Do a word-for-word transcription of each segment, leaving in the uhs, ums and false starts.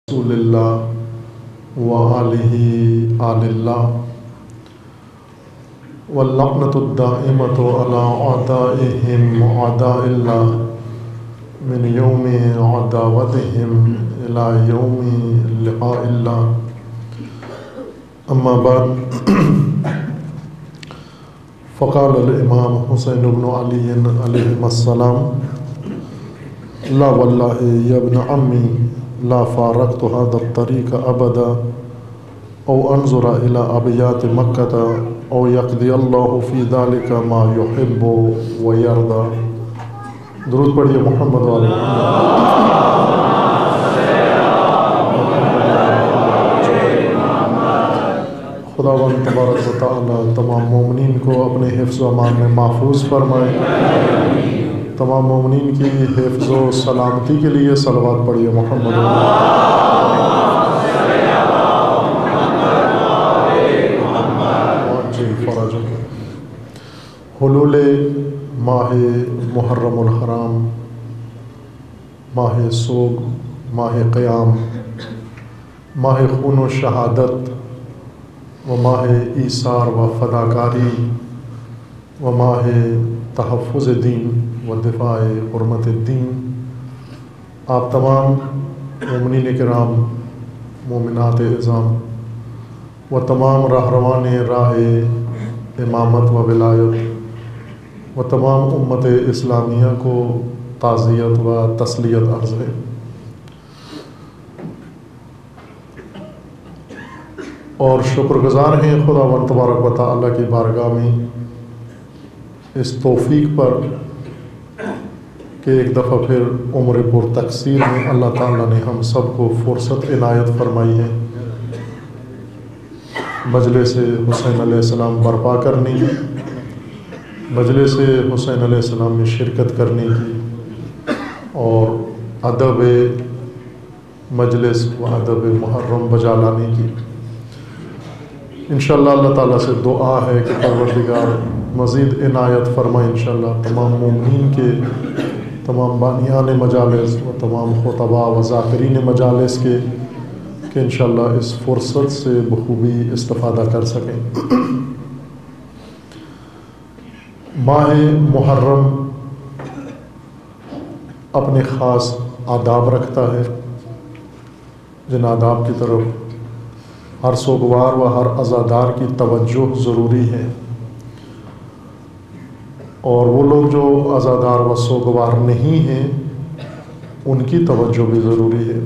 رسول اللہ و آلہ آل اللہ واللعنۃ الدائمۃ علی اعدائہم اعداء اللہ من یوم عداوتہم الی یوم لقاء اللہ. اما بعد فقال الامام حسین بن علی علیہ السلام لا واللہ یا ابن عمی لا فارقت هذا الطريق ابدا او انظر الى ابیات مکہ او یقضی اللہ فی ذلک ما یحب ویرضی. درود پڑھیے محمد و آل محمد. خداوند تبارک و تعالی تمام مومنین کو اپنے حفظ و امان میں محفوظ فرمائے. تمام مومنین کی حفظ و سلامتی کے لیے صلوات پڑھیے محمد. حلول ماہ محرم الحرام، ماہ سوگ، ماہ قیام، ماہ خون و شہادت و ماہ ایثار و فداکاری و ماہ تحفظ دین و دفاع حرمت الدین. آپ تمام مومنین کرام، مومنات اعظام و تمام رہروان راہ امامت و ولایت و تمام امت اسلامیہ کو تعزیت و تسلیت عرض ہے. اور شکر گزار ہیں خداوند تبارک و تعالی کی بارگاہ میں اس توفیق پر کہ ایک دفعہ پھر عمر پر تقصیر میں اللہ تعالیٰ نے ہم سب کو فرصت عنایت فرمائی ہے مجلس حسین علیہ السلام برپا کرنے کی، مجلس حسین علیہ السلام میں شرکت کرنے کی اور ادب مجلس و ادب محرم بجا لانے کی. انشاءاللہ اللہ تعالیٰ سے دعا ہے کہ پروردگار مزید عنایت فرمائے انشاءاللہ تمام مومنین کے، تمام بانیان مجالس و تمام خطباء و ذاکرین مجالس کے کہ انشاءاللہ اس فرصت سے بخوبی استفادہ کر سکیں. ماہ محرم اپنے خاص آداب رکھتا ہے، جن آداب کی طرف ہر سوگوار و ہر عزادار کی توجہ ضروری ہے، اور وہ لوگ جو عزادار و سوگوار نہیں ہیں ان کی توجہ بھی ضروری ہے.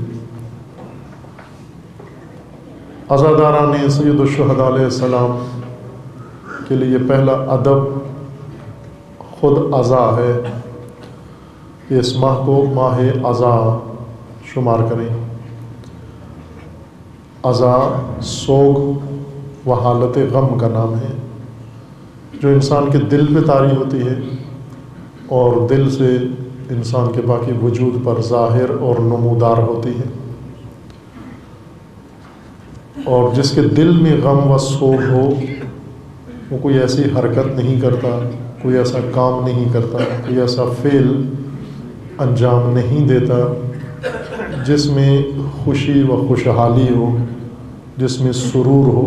عزاداران سید الشہداء علیہ السلام کے لیے پہلا ادب خود عزا ہے کہ اس ماہ کو ماہ عزا شمار کریں. عزا سوگ و حالت غم کا نام ہے جو انسان کے دل پہ طاری ہوتی ہے اور دل سے انسان کے باقی وجود پر ظاہر اور نمودار ہوتی ہے. اور جس کے دل میں غم و سوگ ہو وہ کوئی ایسی حرکت نہیں کرتا، کوئی ایسا کام نہیں کرتا، کوئی ایسا فعل انجام نہیں دیتا جس میں خوشی و خوشحالی ہو، جس میں سرور ہو،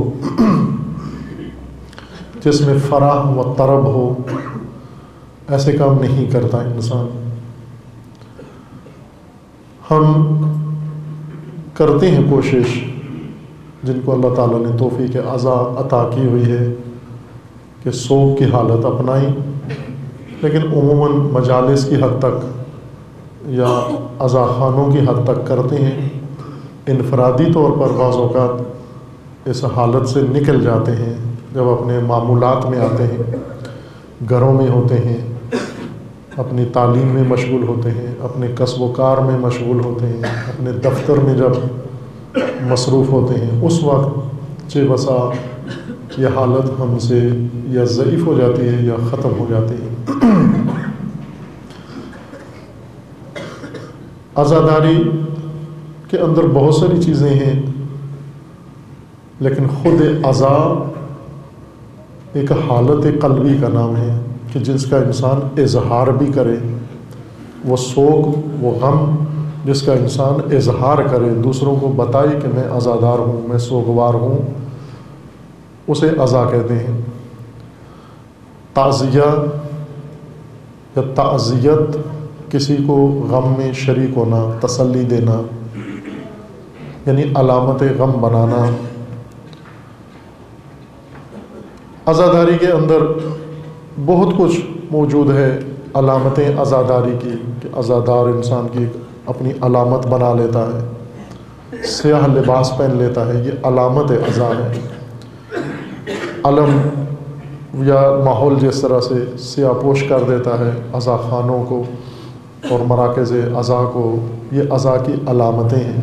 جس میں فرح و طرب ہو. ایسے کام نہیں کرتا انسان. ہم کرتے ہیں کوشش، جن کو اللہ تعالیٰ نے توفیق عزا عطا کی ہوئی ہے کہ سوگ کی حالت اپنائیں، لیکن عموماً مجالس کی حد تک یا عزا خانوں کی حد تک کرتے ہیں. انفرادی طور پر بعض اوقات اس حالت سے نکل جاتے ہیں جب اپنے معمولات میں آتے ہیں، گھروں میں ہوتے ہیں، اپنی تعلیم میں مشغول ہوتے ہیں، اپنے کسب و کار میں مشغول ہوتے ہیں، اپنے دفتر میں جب مصروف ہوتے ہیں، اس وقت چہ بسا یہ حالت ہم سے یا ضعیف ہو جاتی ہے یا ختم ہو جاتی ہے. عزاداری کے اندر بہت ساری چیزیں ہیں، لیکن خود عزا ایک حالت قلبی کا نام ہے کہ جس کا انسان اظہار بھی کرے. وہ سوگ، وہ غم، جس کا انسان اظہار کرے، دوسروں کو بتائے کہ میں عزادار ہوں، میں سوگوار ہوں، اسے عزا کہتے ہیں۔ تعزیہ یا تعزیت کسی کو غم میں شریک ہونا، تسلی دینا، یعنی علامت غم بنانا۔ عزاداری کے اندر بہت کچھ موجود ہے، علامتیں عزاداری کی، کہ عزادار انسان کی ایک اپنی علامت بنا لیتا ہے، سیاہ لباس پہن لیتا ہے، یہ علامت عزا ہے۔ علم یا ماحول جس طرح سے سیاہ پوش کر دیتا ہے عزا خانوں کو اور مراکز عزا کو، یہ عزا کی علامتیں ہیں۔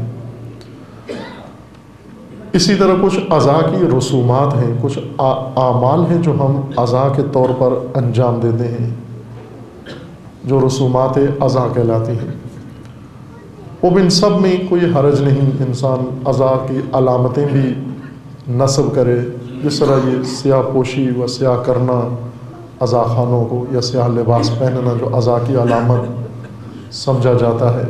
اسی طرح کچھ عزا کی رسومات ہیں، کچھ اعمال ہیں جو ہم عزا کے طور پر انجام دیتے ہیں، جو رسومات عزا کہلاتی ہیں۔ اب ان سب میں کوئی حرج نہیں، انسان عزا کی علامتیں بھی نصب کرے، جس طرح یہ سیاہ پوشی و سیاہ کرنا عزا خانوں کو، یا سیاہ لباس پہننا جو عزا کی علامت سمجھا جاتا ہے،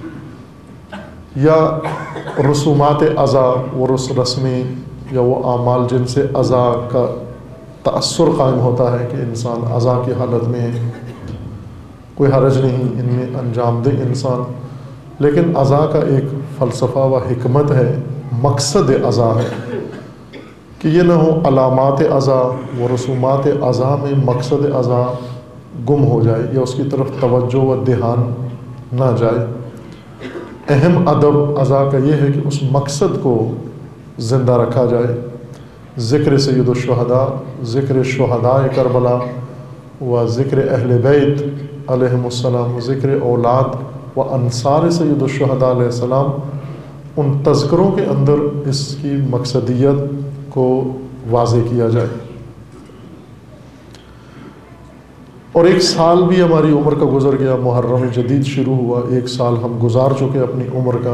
یا رسومات عزا، وہ رسمیں یا وہ اعمال جن سے عزا کا تأثر قائم ہوتا ہے کہ انسان عزا کی حالت میں، کوئی حرج نہیں ان میں انجام دے انسان۔ لیکن عزا کا ایک فلسفہ و حکمت ہے، مقصد عزا ہے کہ یہ نہ ہو علامات عزا و رسومات عزا میں مقصد عزا گم ہو جائے، یا اس کی طرف توجہ و دھیان نہ جائے۔ اہم ادب عزا کا یہ ہے کہ اس مقصد کو زندہ رکھا جائے۔ ذکر سید الشہداء، ذکر شہداء کربلا و ذکر اہل بیت علیہم السلام و ذکر اولاد و انصار سید الشہداء علیہ السلام، ان تذکروں کے اندر اس کی مقصدیت کو واضح کیا جائے۔ اور ایک سال بھی ہماری عمر کا گزر گیا، محرم جدید شروع ہوا، ایک سال ہم گزار چکے اپنی عمر کا۔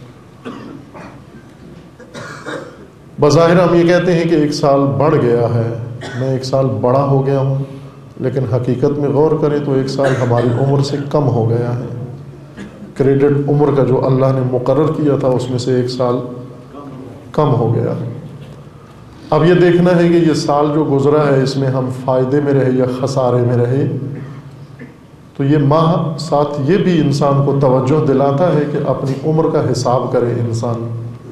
بظاہر ہم یہ کہتے ہیں کہ ایک سال بڑھ گیا ہے، میں ایک سال بڑا ہو گیا ہوں، لیکن حقیقت میں غور کریں تو ایک سال ہماری عمر سے کم ہو گیا ہے۔ کریڈٹ عمر کا جو اللہ نے مقرر کیا تھا اس میں سے ایک سال کم ہو گیا ہے۔ اب یہ دیکھنا ہے کہ یہ سال جو گزرا ہے اس میں ہم فائدے میں رہے یا خسارے میں رہے، تو یہ ماہ ساتھ یہ بھی انسان کو توجہ دلاتا ہے کہ اپنی عمر کا حساب کرے انسان،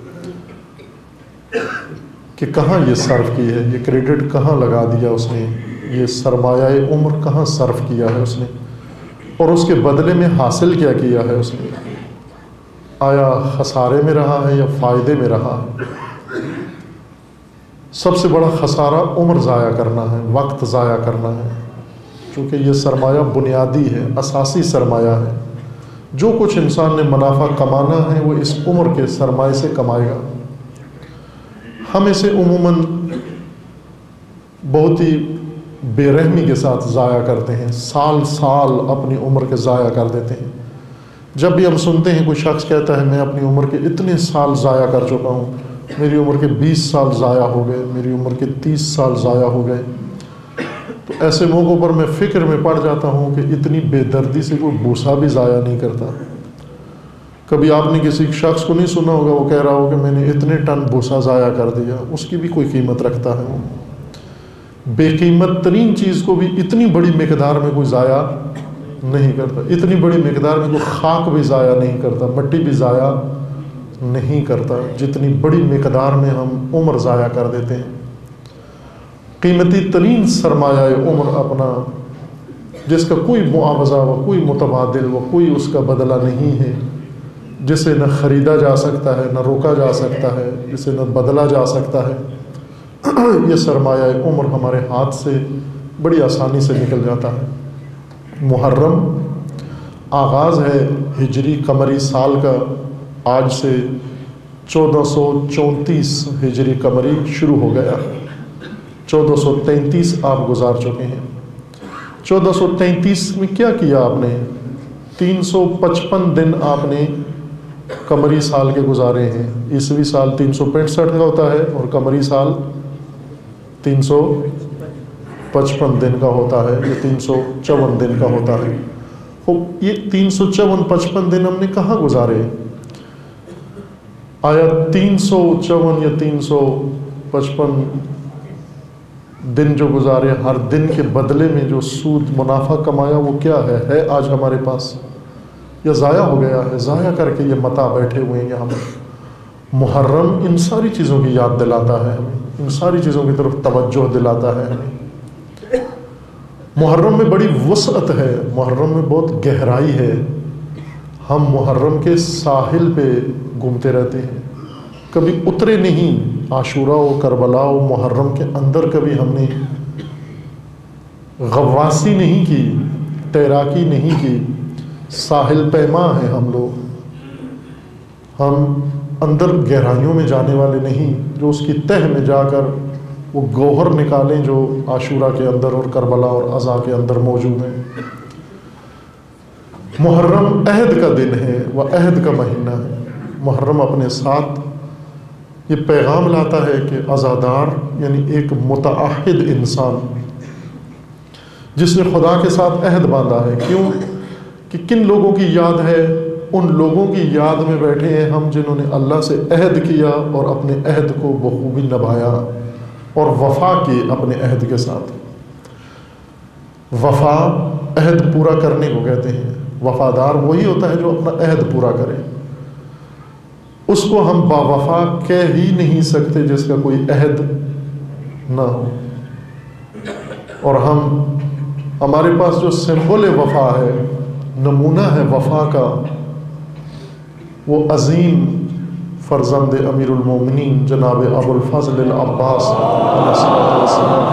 کہ کہاں یہ صرف کی ہے، یہ کریڈٹ کہاں لگا دیا اس نے، یہ سرمایہ عمر کہاں صرف کیا ہے اس نے، اور اس کے بدلے میں حاصل کیا کیا ہے اس نے، آیا خسارے میں رہا ہے یا فائدے میں رہا ہے۔ سب سے بڑا خسارہ عمر ضائع کرنا ہے، وقت ضائع کرنا ہے، چونکہ یہ سرمایہ بنیادی ہے، اساسی سرمایہ ہے۔ جو کچھ انسان نے منافع کمانا ہے وہ اس عمر کے سرمایہ سے کمائے گا۔ ہم اسے عموماً بہت ہی بے رحمی کے ساتھ ضائع کرتے ہیں، سال سال اپنی عمر کے ضائع کر دیتے ہیں۔ جب بھی ہم سنتے ہیں کوئی شخص کہتا ہے میں اپنی عمر کے اتنے سال ضائع کر چکا ہوں، میری عمر کے بیس سال ضائع ہو گئے، میری عمر کے تیس سال ضائع ہو گئے، تو ایسے موقعوں پر میں فکر میں پڑ جاتا ہوں کہ اتنی بے دردی سے کوئی بوسہ بھی ضائع نہیں کرتا۔ کبھی آپ نے کسی شخص کو نہیں سنا ہوگا وہ کہہ رہا ہو کہ میں نے اتنے ٹن بوسہ ضائع کر دیا، اس کی بھی کوئی قیمت رکھتا ہے؟ وہ بے قیمت ترین چیز کو بھی اتنی بڑی مقدار میں کوئی ضائع نہیں کرتا، اتنی بڑی مقدار میں کوئی خاک بھی ضائع نہیں کرتا، مٹی بھی ضائع نہیں کرتا جتنی بڑی مقدار میں ہم عمر ضائع کر دیتے ہیں۔ قیمتی ترین سرمایہ عمر اپنا، جس کا کوئی معاوضہ و کوئی متبادل و کوئی اس کا بدلہ نہیں ہے، جسے نہ خریدا جا سکتا ہے، نہ روکا جا سکتا ہے، جسے نہ بدلا جا سکتا ہے، یہ سرمایہ عمر ہمارے ہاتھ سے بڑی آسانی سے نکل جاتا ہے۔ محرم آغاز ہے ہجری قمری سال کا، آج سے چودہ سو چونتیس ہجری قمری شروع ہو گیا، چودہ سو تینتیس آپ گزار چکے ہیں۔ چودہ سو تینتیس میں کیا کیا آپ نے؟ تین سو پچپن دن آپ نے قمری سال کے گزارے ہیں۔ عیسوی سال تین سو پینسٹھ کا ہوتا ہے اور قمری سال تین سو پچپن دن کا ہوتا ہے، یہ تین سو چون دن کا ہوتا ہے۔ یہ تین سو چون پچپن دن ہم نے کہاں گزارے؟ آیا تین سو چون یا تین سو پچپن دن جو گزارے، ہر دن کے بدلے میں جو سود منافع کمایا وہ کیا ہے ہے آج ہمارے پاس یا ضائع ہو گیا ہے؟ ضائع کر کے یہ متاع بیٹھے ہوئے ہیں یہاں پر۔ محرم ان ساری چیزوں کی یاد دلاتا ہے ہمیں، ان ساری چیزوں کی طرف توجہ دلاتا ہے ہمیں۔ محرم میں بڑی وسعت ہے، محرم میں بہت گہرائی ہے۔ ہم محرم کے ساحل پہ گھومتے رہتے ہیں، کبھی اترے نہیں۔ عاشورہ و کربلا و محرم کے اندر کبھی ہم نے غواصی نہیں کی، تیراکی نہیں کی، ساحل پیما ہیں ہم لوگ۔ ہم اندر گہرائیوں میں جانے والے نہیں، جو اس کی تہ میں جا کر وہ گوہر نکالیں جو عاشورہ کے اندر اور کربلا اور عزا کے اندر موجود ہیں۔ محرم عہد کا دن ہے، وہ عہد کا مہینہ ہے۔ محرم اپنے ساتھ یہ پیغام لاتا ہے کہ عزادار یعنی ایک متعہد انسان جس نے خدا کے ساتھ عہد باندھا ہے۔ کیوں کہ کن لوگوں کی یاد ہے؟ ان لوگوں کی یاد میں بیٹھے ہیں ہم جنہوں نے اللہ سے عہد کیا اور اپنے عہد کو بخوبی نبھایا اور وفا کی اپنے عہد کے ساتھ۔ وفا عہد پورا کرنے کو کہتے ہیں۔ وفادار وہی ہوتا ہے جو اپنا عہد پورا کرے۔ اس کو ہم با وفا کہہ ہی نہیں سکتے جس کا کوئی عہد نہ ہو۔ اور ہم ہمارے پاس جو سمبل وفا ہے، نمونہ ہے وفا کا، وہ عظیم فرزند امیر المومنین جناب ابو الفضل العباس علیہ السلام۔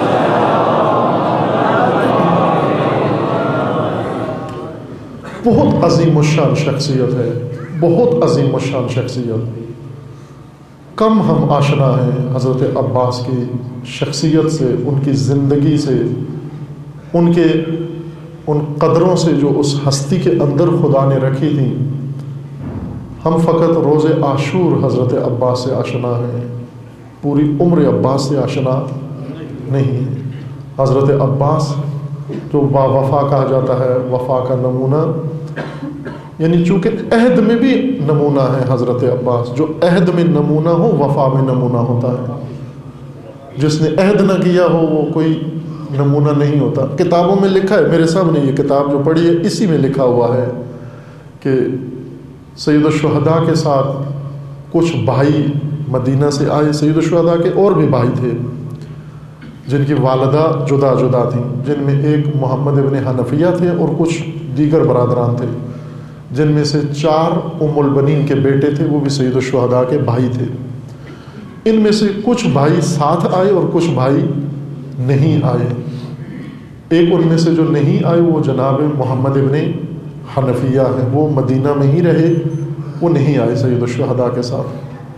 بہت عظیم الشان شخصیت ہے، بہت عظیم الشان شخصیت۔ کم ہم آشنا ہیں حضرت عباس کی شخصیت سے، ان کی زندگی سے، ان کے ان قدروں سے جو اس ہستی کے اندر خدا نے رکھی تھی۔ ہم فقط روز عاشور حضرت عباس سے آشنا ہیں، پوری عمر عباس سے آشنا نہیں ہے۔ حضرت عباس جو با وفا کہا جاتا ہے، وفا کا نمونہ، یعنی چونکہ عہد میں بھی نمونہ ہے حضرت عباس۔ جو عہد میں نمونہ ہو وفا میں نمونہ ہوتا ہے۔ جس نے عہد نہ کیا ہو وہ کوئی نمونہ نہیں ہوتا۔ کتابوں میں لکھا ہے، میرے سامنے یہ کتاب جو پڑھی ہے اسی میں لکھا ہوا ہے کہ سید الشہداء کے ساتھ کچھ بھائی مدینہ سے آئے۔ سید الشہداء کے اور بھی بھائی تھے جن کی والدہ جدا جدا تھیں، جن میں ایک محمد ابن حنفیہ تھے اور کچھ دیگر برادران تھے، جن میں سے چار ام البنین کے بیٹے تھے، وہ بھی سید الشہداء کے بھائی تھے۔ ان میں سے کچھ بھائی ساتھ آئے اور کچھ بھائی نہیں آئے۔ ایک ان میں سے جو نہیں آئے وہ جناب محمد ابن حنفیہ ہیں، وہ مدینہ میں ہی رہے، وہ نہیں آئے سید الشہداء کے ساتھ۔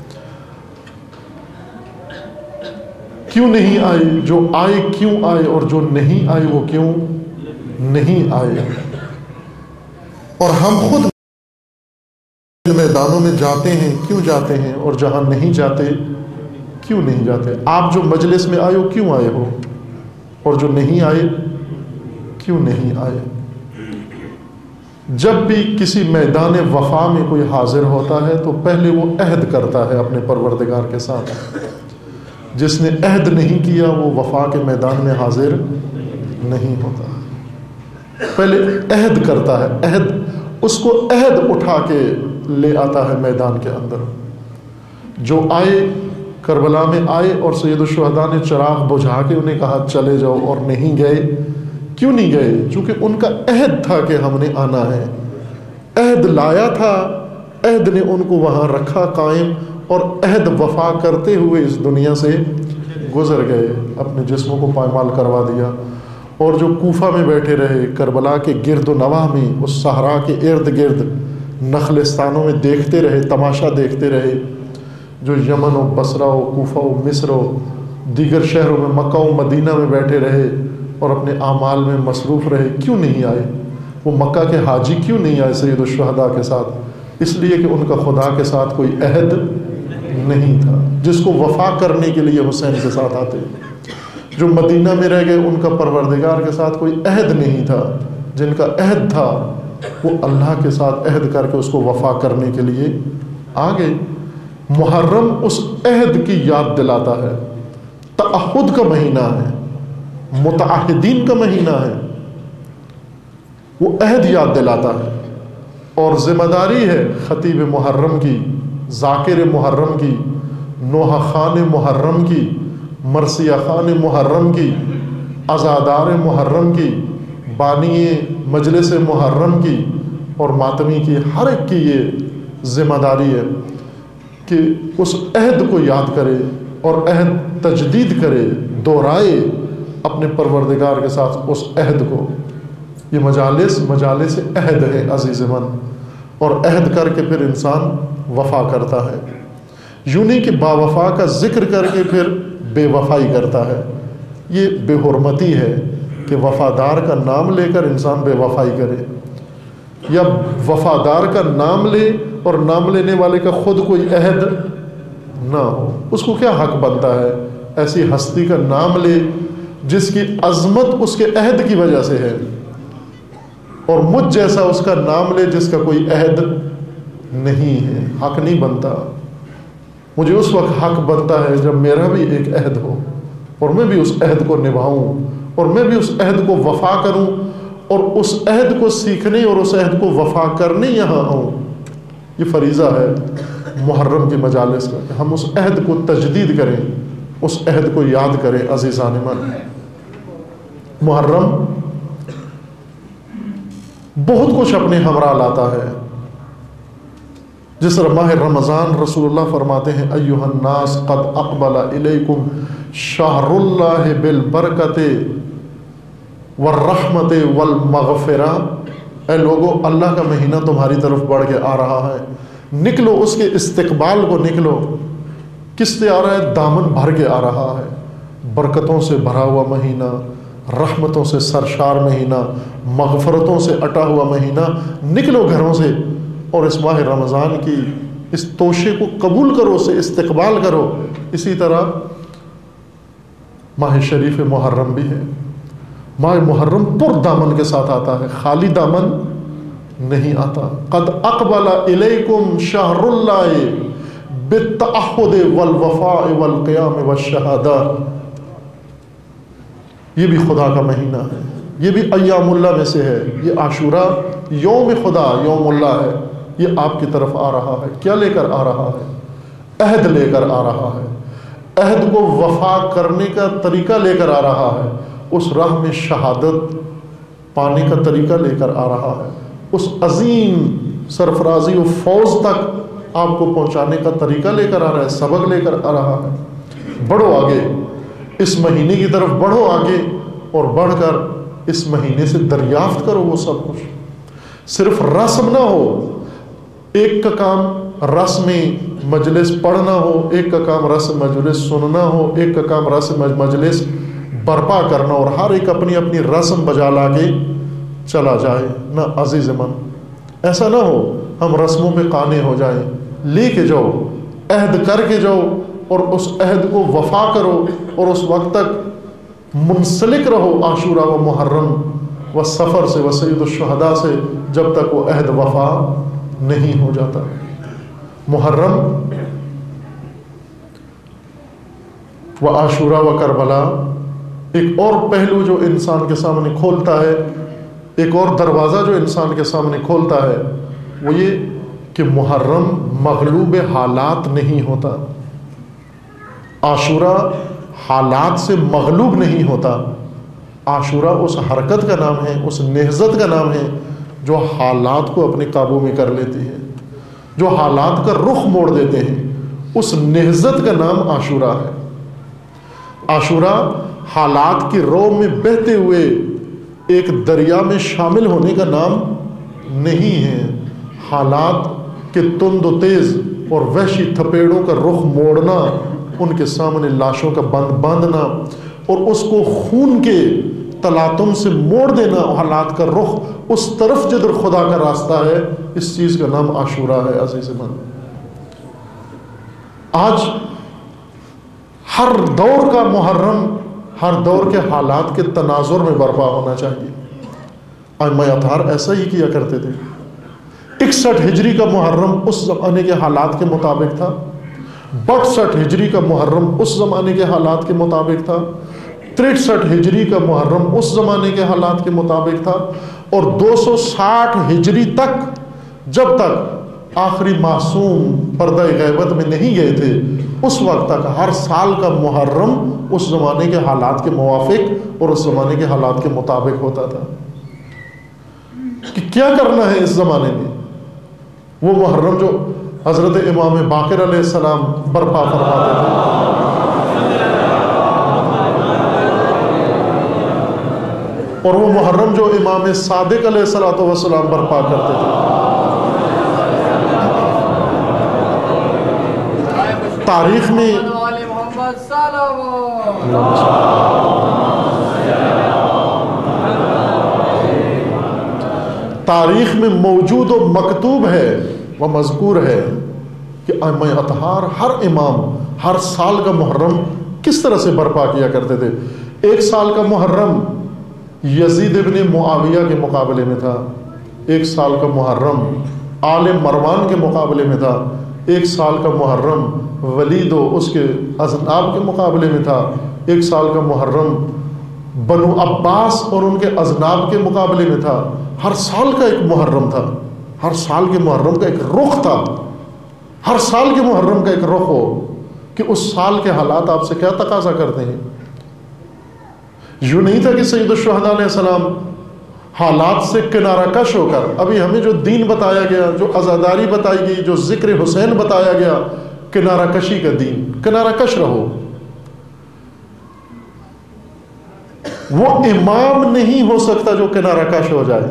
کیوں نہیں آئے؟ جو آئے کیوں آئے اور جو نہیں آئے وہ کیوں نہیں آئے؟ اور ہم خود میدانوں میں جاتے ہیں کیوں جاتے ہیں، اور جہاں نہیں جاتے کیوں نہیں جاتے؟ آپ جو مجلس میں آئے ہو کیوں آئے ہو، اور جو نہیں آئے کیوں نہیں آئے؟ جب بھی کسی میدان وفا میں کوئی حاضر ہوتا ہے تو پہلے وہ عہد کرتا ہے اپنے پروردگار کے ساتھ۔ جس نے عہد نہیں کیا وہ وفا کے میدان میں حاضر نہیں ہوتا۔ پہلے عہد کرتا ہے، عہد اس کو عہد اٹھا کے لے آتا ہے میدان کے اندر۔ جو آئے کربلا میں آئے اور سید الشہداء نے چراغ بجھا کے انہیں کہا چلے جاؤ، اور نہیں گئے۔ کیوں نہیں گئے؟ چونکہ ان کا عہد تھا کہ ہم نے آنا ہے۔ عہد لایا تھا، عہد نے ان کو وہاں رکھا قائم، اور عہد وفا کرتے ہوئے اس دنیا سے گزر گئے، اپنے جسموں کو پائمال کروا دیا۔ اور جو کوفہ میں بیٹھے رہے، کربلا کے گرد و نواح میں، اس صحرا کے ارد گرد نخلستانوں میں دیکھتے رہے، تماشا دیکھتے رہے۔ جو یمن و بصرہ و کوفہ و مصر و دیگر شہروں میں، مکہ و مدینہ میں بیٹھے رہے اور اپنے اعمال میں مصروف رہے، کیوں نہیں آئے؟ وہ مکہ کے حاجی کیوں نہیں آئے سید الشہداء کے ساتھ؟ اس لیے کہ ان کا خدا کے ساتھ کوئی عہد نہیں تھا، جس کو وفا کرنے کے لیے حسین کے ساتھ آتے۔ جو مدینہ میں رہ گئے ان کا پروردگار کے ساتھ کوئی عہد نہیں تھا، جن کا عہد تھا وہ اللہ کے ساتھ عہد کر کے اس کو وفا کرنے کے لیے آ گئے۔ محرم اس عہد کی یاد دلاتا ہے، تعہد کا مہینہ ہے، متعہدین کا مہینہ ہے، وہ عہد یاد دلاتا ہے۔ اور ذمہ داری ہے خطیب محرم کی، ذاکر محرم کی، نوحہ خان محرم کی، مرثیہ خان محرم کی، عزادار محرم کی، بانی مجلس محرم کی اور ماتمی کی، ہر ایک کی یہ ذمہ داری ہے کہ اس عہد کو یاد کرے اور عہد تجدید کرے، دہرائے اپنے پروردگار کے ساتھ اس عہد کو۔ یہ مجالس مجالس عہد ہے عزیز من، اور عہد کر کے پھر انسان وفا کرتا ہے، یوں نہیں کہ با وفا کا ذکر کر کے پھر بے وفائی کرتا ہے۔ یہ بے حرمتی ہے کہ وفادار کا نام لے کر انسان بے وفائی کرے، یا وفادار کا نام لے اور نام لینے والے کا خود کوئی عہد نہ ہو۔ اس کو کیا حق بنتا ہے ایسی ہستی کا نام لے جس کی عظمت اس کے عہد کی وجہ سے ہے، اور مجھ جیسا اس کا نام لے جس کا کوئی عہد نہیں ہے؟ حق نہیں بنتا۔ مجھے اس وقت حق بنتا ہے جب میرا بھی ایک عہد ہو اور میں بھی اس عہد کو نبھاؤں اور میں بھی اس عہد کو وفا کروں اور اس عہد کو سیکھنے اور اس عہد کو وفا کرنے یہاں آؤں۔ یہ فریضہ ہے محرم کی مجالس کا کہ ہم اس عہد کو تجدید کریں، اس عہد کو یاد کریں۔ عزیزان من، محرم بہت کچھ اپنے ہمراہ لاتا ہے۔ جس طرح ماہ رمضان رسول اللہ فرماتے ہیں ایھا الناس قد اقبل الیکم شہر اللہ بالبرکت والرحمت والمغفرہ، اے لوگو اللہ کا مہینہ تمہاری طرف بڑھ کے آ رہا ہے، نکلو اس کے استقبال کو، نکلو۔ کس سے آ رہا ہے؟ دامن بھر کے آ رہا ہے، برکتوں سے بھرا ہوا مہینہ، رحمتوں سے سرشار مہینہ، مغفرتوں سے اٹا ہوا مہینہ۔ نکلو گھروں سے اور اس ماہ رمضان کی اس توشے کو قبول کرو، اسے استقبال کرو۔ اسی طرح ماہ شریف محرم بھی ہے۔ ماہ محرم پر دامن کے ساتھ آتا ہے، خالی دامن نہیں آتا۔ قد اقبل الیکم شہر اللہ بالتعہد والوفاء والقیام والشہادات، یہ بھی خدا کا مہینہ ہے، یہ بھی ایام اللہ میں سے ہے۔ یہ عاشورہ یوم خدا، یوم اللہ ہے، یہ آپ کی طرف آ رہا ہے۔ کیا لے کر آ رہا ہے؟ عہد لے کر آ رہا ہے، عہد کو وفا کرنے کا طریقہ لے کر آ رہا ہے، اس راہ میں شہادت پانے کا طریقہ لے کر آ رہا ہے، اس عظیم سرفرازی و فوز تک آپ کو پہنچانے کا طریقہ لے کر آ رہا ہے، سبق لے کر آ رہا ہے۔ بڑھو آگے، اس مہینے کی طرف بڑھو آگے، اور بڑھ کر اس مہینے سے دریافت کرو وہ سب کچھ۔ صرف رسم نہ ہو، ایک کا کام رسم مجلس پڑھنا ہو، ایک کا کام رسم مجلس سننا ہو، ایک کا کام رسم مجلس برپا کرنا، اور ہر ایک اپنی اپنی رسم بجا لا کے چلا جائے۔ نہ عزیز من، ایسا نہ ہو ہم رسموں پہ قانے ہو جائیں۔ لے کے جاؤ، عہد کر کے جاؤ، اور اس عہد کو وفا کرو، اور اس وقت تک منسلک رہو عاشورہ و محرم و سفر سے و سید الشہداء سے، جب تک وہ عہد وفا نہیں ہو جاتا۔ محرم و عاشورہ و کربلا ایک اور پہلو جو انسان کے سامنے کھولتا ہے، ایک اور دروازہ جو انسان کے سامنے کھولتا ہے، وہ یہ کہ محرم مغلوب حالات نہیں ہوتا، عاشورہ حالات سے مغلوب نہیں ہوتا۔ عاشورہ اس حرکت کا نام ہے، اس نہضت کا نام ہے جو حالات کو اپنے قابو میں کر لیتی ہے، جو حالات کا رخ موڑ دیتے ہیں، اس نہضت کا نام عاشورہ ہے۔ عاشورہ حالات کی رو میں بہتے ہوئے ایک دریا میں شامل ہونے کا نام نہیں ہے، حالات کے تند و تیز اور وحشی تھپیڑوں کا رخ موڑنا، ان کے سامنے لاشوں کا بند باندھنا اور اس کو خون کے تلاطم سے موڑ دینا، حالات کا رخ اس طرف جدھر خدا کا راستہ ہے، اس چیز کا نام عاشورہ ہے۔ عزیز من، آج ہر دور کا محرم ہر دور کے حالات کے تناظر میں برپا ہونا چاہیے۔ ائمہ اطہار ایسا ہی کیا کرتے تھے۔ اکسٹھ ہجری کا محرم اس زمانے کے حالات کے مطابق تھا، باسٹھ ہجری کا محرم اس زمانے کے حالات کے مطابق تھا، تریسٹھ ہجری کا محرم اس زمانے کے حالات کے مطابق تھا، اور دو سو ساٹھ ہجری تک جب تک آخری معصوم پردہ غیبت میں نہیں گئے تھے اس وقت تک ہر سال کا محرم اس زمانے کے حالات کے موافق اور اس زمانے کے حالات کے مطابق ہوتا تھا۔ کہ کیا کرنا ہے اس زمانے میں؟ وہ محرم جو حضرت امام باقر علیہ السلام برپا فرماتے تھے، اور وہ محرم جو امام صادق علیہ الصلوۃ والسلام برپا کرتے تھے۔ تاریخ میں تاریخ میں موجود و مکتوب ہے و مذکور ہے کہ ائمہ اطہار ہر امام ہر سال کا محرم کس طرح سے برپا کیا کرتے تھے۔ ایک سال کا محرم یزید ابن معاویہ کے مقابلے میں تھا، ایک سال کا محرم آل مروان کے مقابلے میں تھا، ایک سال کا محرم ولید و اس کے اذناب کے مقابلے میں تھا، ایک سال کا محرم بنو عباس اور ان کے اذناب کے مقابلے میں تھا۔ ہر سال کا ایک محرم تھا، ہر سال کے محرم کا ایک رخ تھا، ہر سال کے محرم کا ایک رخ ہو کہ اس سال کے حالات آپ سے کیا تقاضا کرتے ہیں۔ یوں نہیں تھا کہ سید الشہداء علیہ السلام حالات سے کنارہ کش ہو کر، ابھی ہمیں جو دین بتایا گیا، جو عزاداری بتائی گئی، جو ذکر حسین بتایا گیا، کنارہ کشی کا دین، کنارہ کش رہو۔ وہ امام نہیں ہو سکتا جو کنارہ کش ہو جائے۔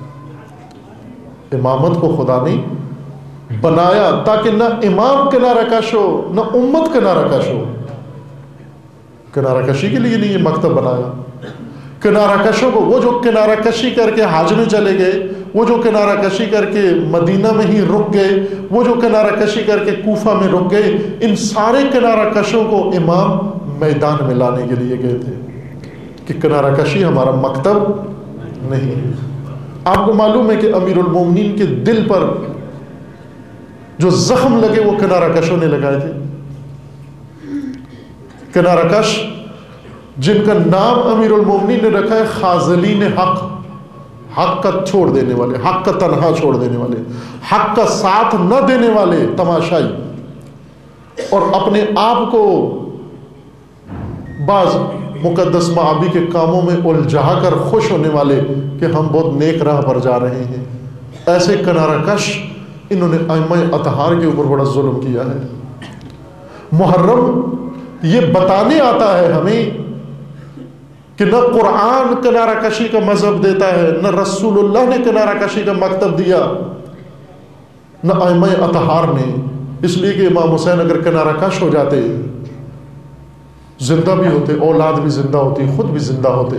امامت کو خدا نے بنایا تاکہ نہ امام کنارہ کش ہو نہ امت کنارہ کش ہو۔ کنارہ کشی کے لیے نہیں یہ مکتب بنایا۔ کنارہ کشوں کو، وہ جو کنارہ کشی کر کے حج میں چلے گئے، وہ جو کنارہ کشی کر کے مدینہ میں ہی رک گئے، وہ جو کنارہ کشی کر کے کوفہ میں رک گئے، ان سارے کنارہ کشوں کو امام میدان میں لانے کے لیے گئے تھے کہ کنارہ کشی ہمارا مکتب نہیں ہے۔ آپ کو معلوم ہے کہ امیر المومنین کے دل پر جو زخم لگے وہ کنارہ کشوں نے لگائے تھے۔ کنارہ کش جن کا نام امیر المومنین نے رکھا ہے خاذلین حق، حق کا چھوڑ دینے والے، حق کا تنہا چھوڑ دینے والے، حق کا ساتھ نہ دینے والے تماشائی، اور اپنے آپ کو بعض مقدس معابی کے کاموں میں الجھا کر خوش ہونے والے کہ ہم بہت نیک راہ پر جا رہے ہیں۔ ایسے کنارہ کش انہوں نے ائمہ اطہار کے اوپر بڑا ظلم کیا ہے۔ محرم یہ بتانے آتا ہے ہمیں کہ نہ قرآن کنارہ کشی کا مذہب دیتا ہے، نہ رسول اللہ نے کنارہ کشی کا مکتب دیا، نہ ائمہ اطہار نے، اس لیے کہ امام حسین اگر کنارہ کش ہو جاتے، زندہ بھی ہوتے، اولاد بھی زندہ ہوتی، خود بھی زندہ ہوتے،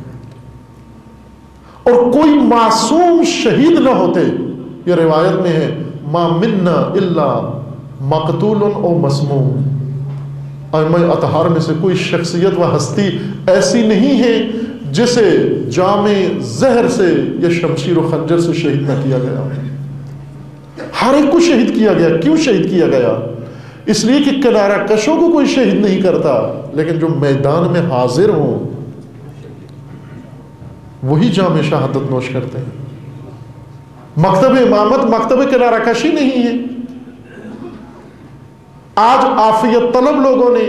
اور کوئی معصوم شہید نہ ہوتے۔ یہ روایت میں ہے ما منا الا مقتول او مسموم۔ ائمہ اطہار میں سے کوئی شخصیت و ہستی ایسی نہیں ہے جسے جام زہر سے یا شمشیر و خنجر سے شہید نہ کیا گیا۔ ہر ایک کو شہید کیا گیا۔ کیوں شہید کیا گیا؟ اس لیے کہ کنارہ کشوں کو کوئی شہید نہیں کرتا، لیکن جو میدان میں حاضر ہوں وہی جام شہادت نوش کرتے ہیں۔ مکتب امامت مکتب کنارہ کشی نہیں ہے۔ آج عافیت طلب لوگوں نے،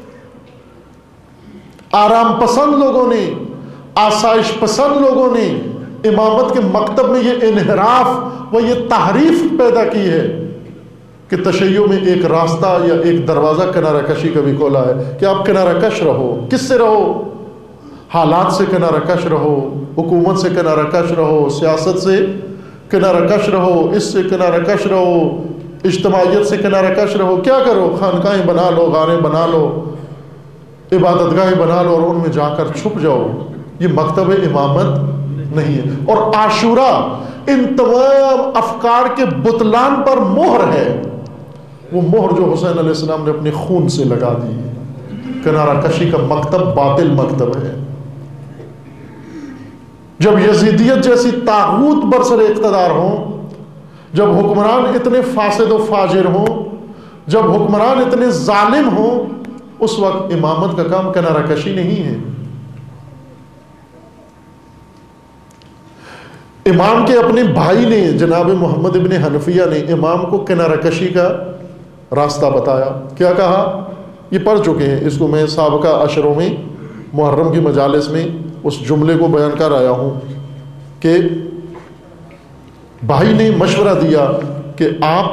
آرام پسند لوگوں نے، آسائش پسند لوگوں نے امامت کے مکتب میں یہ انحراف و یہ تحریف پیدا کی ہے کہ تشیع میں ایک راستہ یا ایک دروازہ کنارہ کشی کا بھی کھولا ہے کہ آپ کنارہ کش رہو۔ کس سے رہو؟ حالات سے کنارہ کش رہو، حکومت سے کنارہ کش رہو، سیاست سے کنارہ کش رہو، اس سے کنارہ کش رہو، اجتماعیت سے کنارہ کش رہو۔ کیا کرو؟ خانقاہیں بنا لو، غاریں بنا لو، عبادت گاہیں بنا لو اور ان میں جا کر چھپ جاؤ۔ یہ مکتب امامت نہیں ہے۔ اور عاشورہ ان تمام افکار کے بطلان پر مہر ہے، وہ مہر جو حسین علیہ السلام نے اپنے خون سے لگا دی۔ کنارہ کشی کا مکتب باطل مکتب ہے۔ جب یزیدیت جیسی طاغوت برسر اقتدار ہوں، جب حکمران اتنے فاسد و فاجر ہوں، جب حکمران اتنے ظالم ہوں، اس وقت امامت کا کام کنارہ کشی نہیں ہے۔ امام کے اپنے بھائی نے جناب محمد ابن حنفیہ نے امام کو کنارہ کشی کا راستہ بتایا۔ کیا کہا؟ یہ پڑھ چکے ہیں اس کو، میں سابقہ عشروں میں محرم کی مجالس میں اس جملے کو بیان کر آیا ہوں کہ بھائی نے مشورہ دیا کہ آپ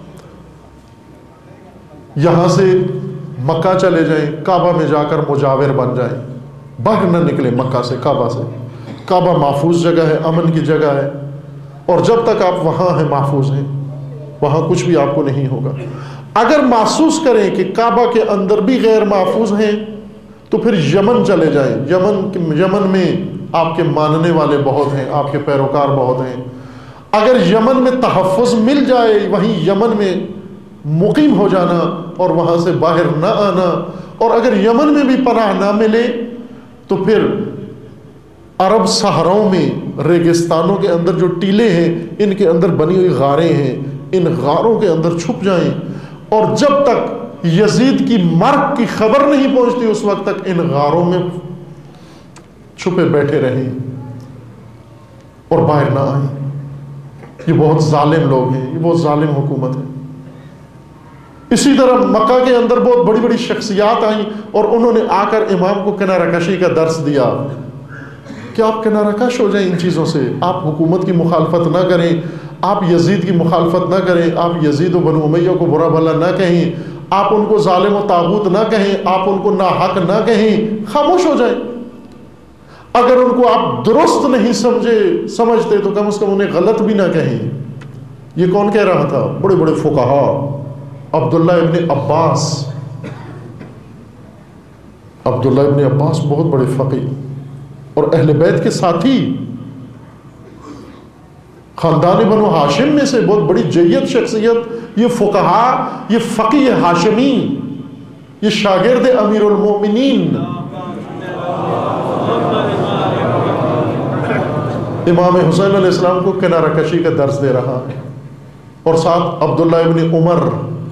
یہاں سے مکہ چلے جائیں، کعبہ میں جا کر مجاور بن جائیں، باہر نہ نکلیں مکہ سے، کعبہ سے۔ کعبہ محفوظ جگہ ہے، امن کی جگہ ہے، اور جب تک آپ وہاں ہیں محفوظ ہیں، وہاں کچھ بھی آپ کو نہیں ہوگا۔ اگر محسوس کریں کہ کعبہ کے اندر بھی غیر محفوظ ہیں تو پھر یمن چلے جائیں، یمن یمن میں آپ کے ماننے والے بہت ہیں، آپ کے پیروکار بہت ہیں۔ اگر یمن میں تحفظ مل جائے، وہیں یمن میں مقیم ہو جانا اور وہاں سے باہر نہ آنا، اور اگر یمن میں بھی پناہ نہ ملے تو پھر عرب صحراؤں میں ریگستانوں کے اندر جو ٹیلے ہیں، ان کے اندر بنی ہوئی غاریں ہیں، ان غاروں کے اندر چھپ جائیں، اور جب تک یزید کی مرگ کی خبر نہیں پہنچتی اس وقت تک ان غاروں میں چھپے بیٹھے رہیں اور باہر نہ آئیں۔ یہ بہت ظالم لوگ ہیں، یہ بہت ظالم حکومت ہے۔ اسی طرح مکہ کے اندر بہت بڑی بڑی شخصیات آئیں اور انہوں نے آ کر امام کو کنارہ کشی کا درس دیا کہ آپ کنارہ کش ہو جائیں ان چیزوں سے، آپ حکومت کی مخالفت نہ کریں، آپ یزید کی مخالفت نہ کریں، آپ یزید و بنو امیہ کو برا بھلا نہ کہیں، آپ ان کو ظالم و طاغوت نہ کہیں، آپ ان کو ناحق نہ کہیں، خاموش ہو جائیں۔ اگر ان کو آپ درست نہیں سمجھے سمجھتے تو کم از کم انہیں غلط بھی نہ کہیں۔ یہ کون کہہ رہا تھا؟ بڑے بڑے فقہا، عبداللہ ابن عباس عبداللہ ابن عباس بہت بڑے فقیہ اور اہل بیت کے ساتھی، خاندان بنو ہاشم میں سے بہت بڑی جید شخصیت، یہ فقہا، یہ فقیہ ہاشمی، یہ شاگرد امیر المومنین امام حسین علیہ السلام کو کنارہ کشی کا درس دے رہا ہے، اور ساتھ عبداللہ ابن عمر،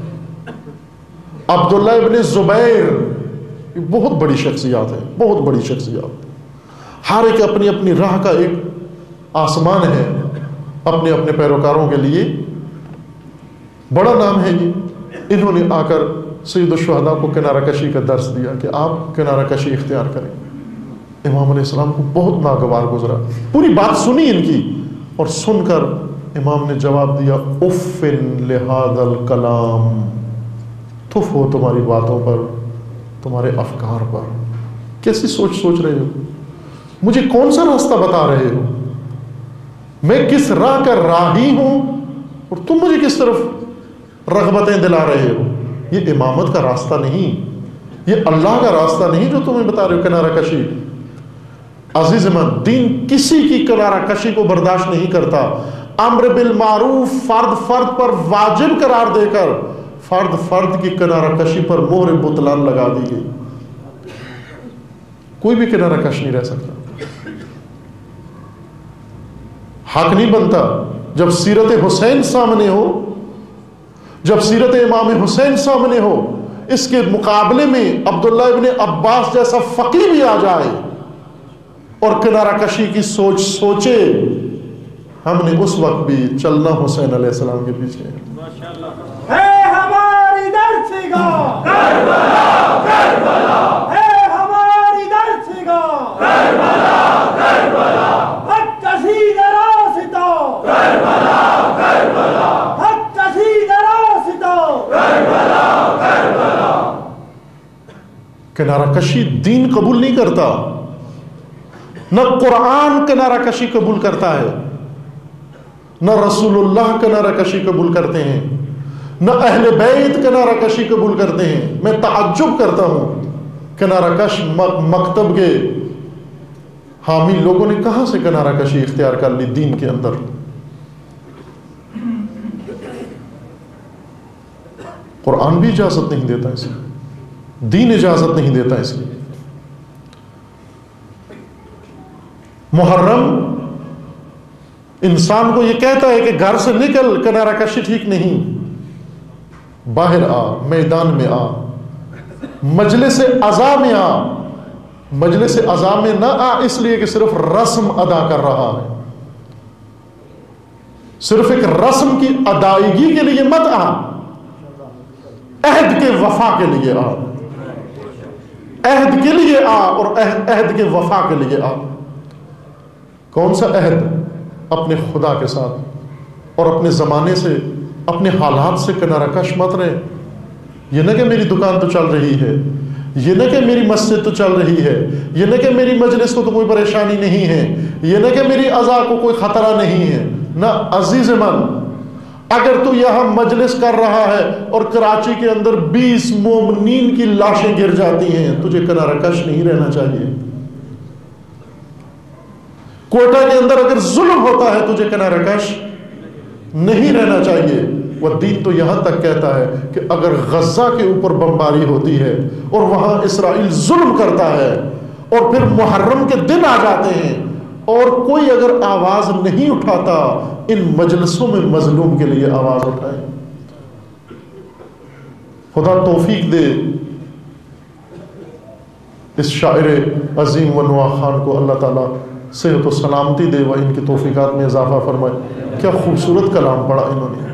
عبداللہ ابن زبیر، یہ بہت بڑی شخصیات ہیں، بہت بڑی شخصیات۔ ہر ایک اپنی اپنی راہ کا ایک آسمان ہے اپنے اپنے پیروکاروں کے لیے، بڑا نام ہے یہ۔ انہوں نے آ کر سید الشہداء کو کنارہ کشی کا درس دیا کہ آپ کنارہ کشی اختیار کریں۔ امام علیہ السلام کو بہت ناگوار گزرا، پوری بات سنی ان کی، اور سن کر امام نے جواب دیا، اف لہذا الکلام، تف ہو تمہاری باتوں پر، تمہارے افکار پر، کیسی سوچ سوچ رہے ہو، مجھے کون سا راستہ بتا رہے ہو، میں کس راہ کا راہی ہوں اور تم مجھے کس طرف رغبتیں دلا رہے ہو۔ یہ امامت کا راستہ نہیں، یہ اللہ کا راستہ نہیں جو تمہیں بتا رہے ہو کنارہ کشی۔ عزیز من، دین کسی کی کنارہ کشی کو برداشت نہیں کرتا۔ امر بالمعروف فرد فرد پر واجب قرار دے کر فرد فرد کی کنارہ کشی پر مہر بطلان لگا دی گئی۔ کوئی بھی کنارہ کش نہیں رہ سکتا، حق نہیں بنتا۔ جب سیرت حسین سامنے ہو، جب سیرت امام حسین سامنے ہو، اس کے مقابلے میں عبداللہ ابن عباس جیسا فقیہ بھی آ جائے اور کنارہ کشی کی سوچ سوچے، ہم نے اس وقت بھی چلنا حسین علیہ السلام کے پیچھے۔ اے ہماری درسگاہ کربلا کربلا، اے ہماری درسگاہ کربلا کربلا، حق کشید راستہ کربلا کربلا، حق کشید راستہ کربلا کربلا۔ کنارہ کشی دین قبول نہیں کرتا، نہ قرآن کنارہ کشی قبول کرتا ہے، نہ رسول اللہ کنارہ کشی قبول کرتے ہیں، نہ اہل بیت کنارہ کشی قبول کرتے ہیں۔ میں تعجب کرتا ہوں کنارہ کش مکتب کے حامی لوگوں نے کہاں سے کنارہ کشی اختیار کر لی دین کے اندر۔ قرآن بھی اجازت نہیں دیتا اس کی، دین اجازت نہیں دیتا اس کی۔ محرم انسان کو یہ کہتا ہے کہ گھر سے نکل، کنارہ کشی ٹھیک نہیں، باہر آ، میدان میں آ، مجلس عزا میں آ۔ مجلس عزا میں نہ آ اس لیے کہ صرف رسم ادا کر رہا ہے، صرف ایک رسم کی ادائیگی کے لیے مت آ، عہد کے وفا کے لیے آ، عہد کے لیے آ اور عہد کے وفا کے لیے آ۔ کون سا عہد؟ اپنے خدا کے ساتھ، اور اپنے زمانے سے، اپنے حالات سے کنارہ کش مت رہے۔ یہ نہ کہ میری دکان تو چل رہی ہے، یہ نہ کہ میری مسجد تو چل رہی ہے، یہ نہ کہ میری مجلس کو تو کوئی پریشانی نہیں ہے، یہ نہ کہ میری عزا کو کوئی خطرہ نہیں ہے۔ نہ عزیز من، اگر تو یہاں مجلس کر رہا ہے اور کراچی کے اندر بیس مومنین کی لاشیں گر جاتی ہیں، تجھے کنارہ کش نہیں رہنا چاہیے۔ کوئٹہ کے اندر اگر ظلم ہوتا ہے، تجھے کنارہ کش نہیں رہنا چاہیے۔ وہ دین تو یہاں تک کہتا ہے کہ اگر غزہ کے اوپر بمباری ہوتی ہے اور وہاں اسرائیل ظلم کرتا ہے اور پھر محرم کے دن آ جاتے ہیں اور کوئی اگر آواز نہیں اٹھاتا، ان مجلسوں میں مظلوم کے لیے آواز اٹھائے۔ خدا توفیق دے اس شاعر عظیم و نواح خان کو، اللہ تعالیٰ صحت و سلامتی دے و ان کی توفیقات میں اضافہ فرمائے۔ کیا خوبصورت کلام پڑھا انہوں نے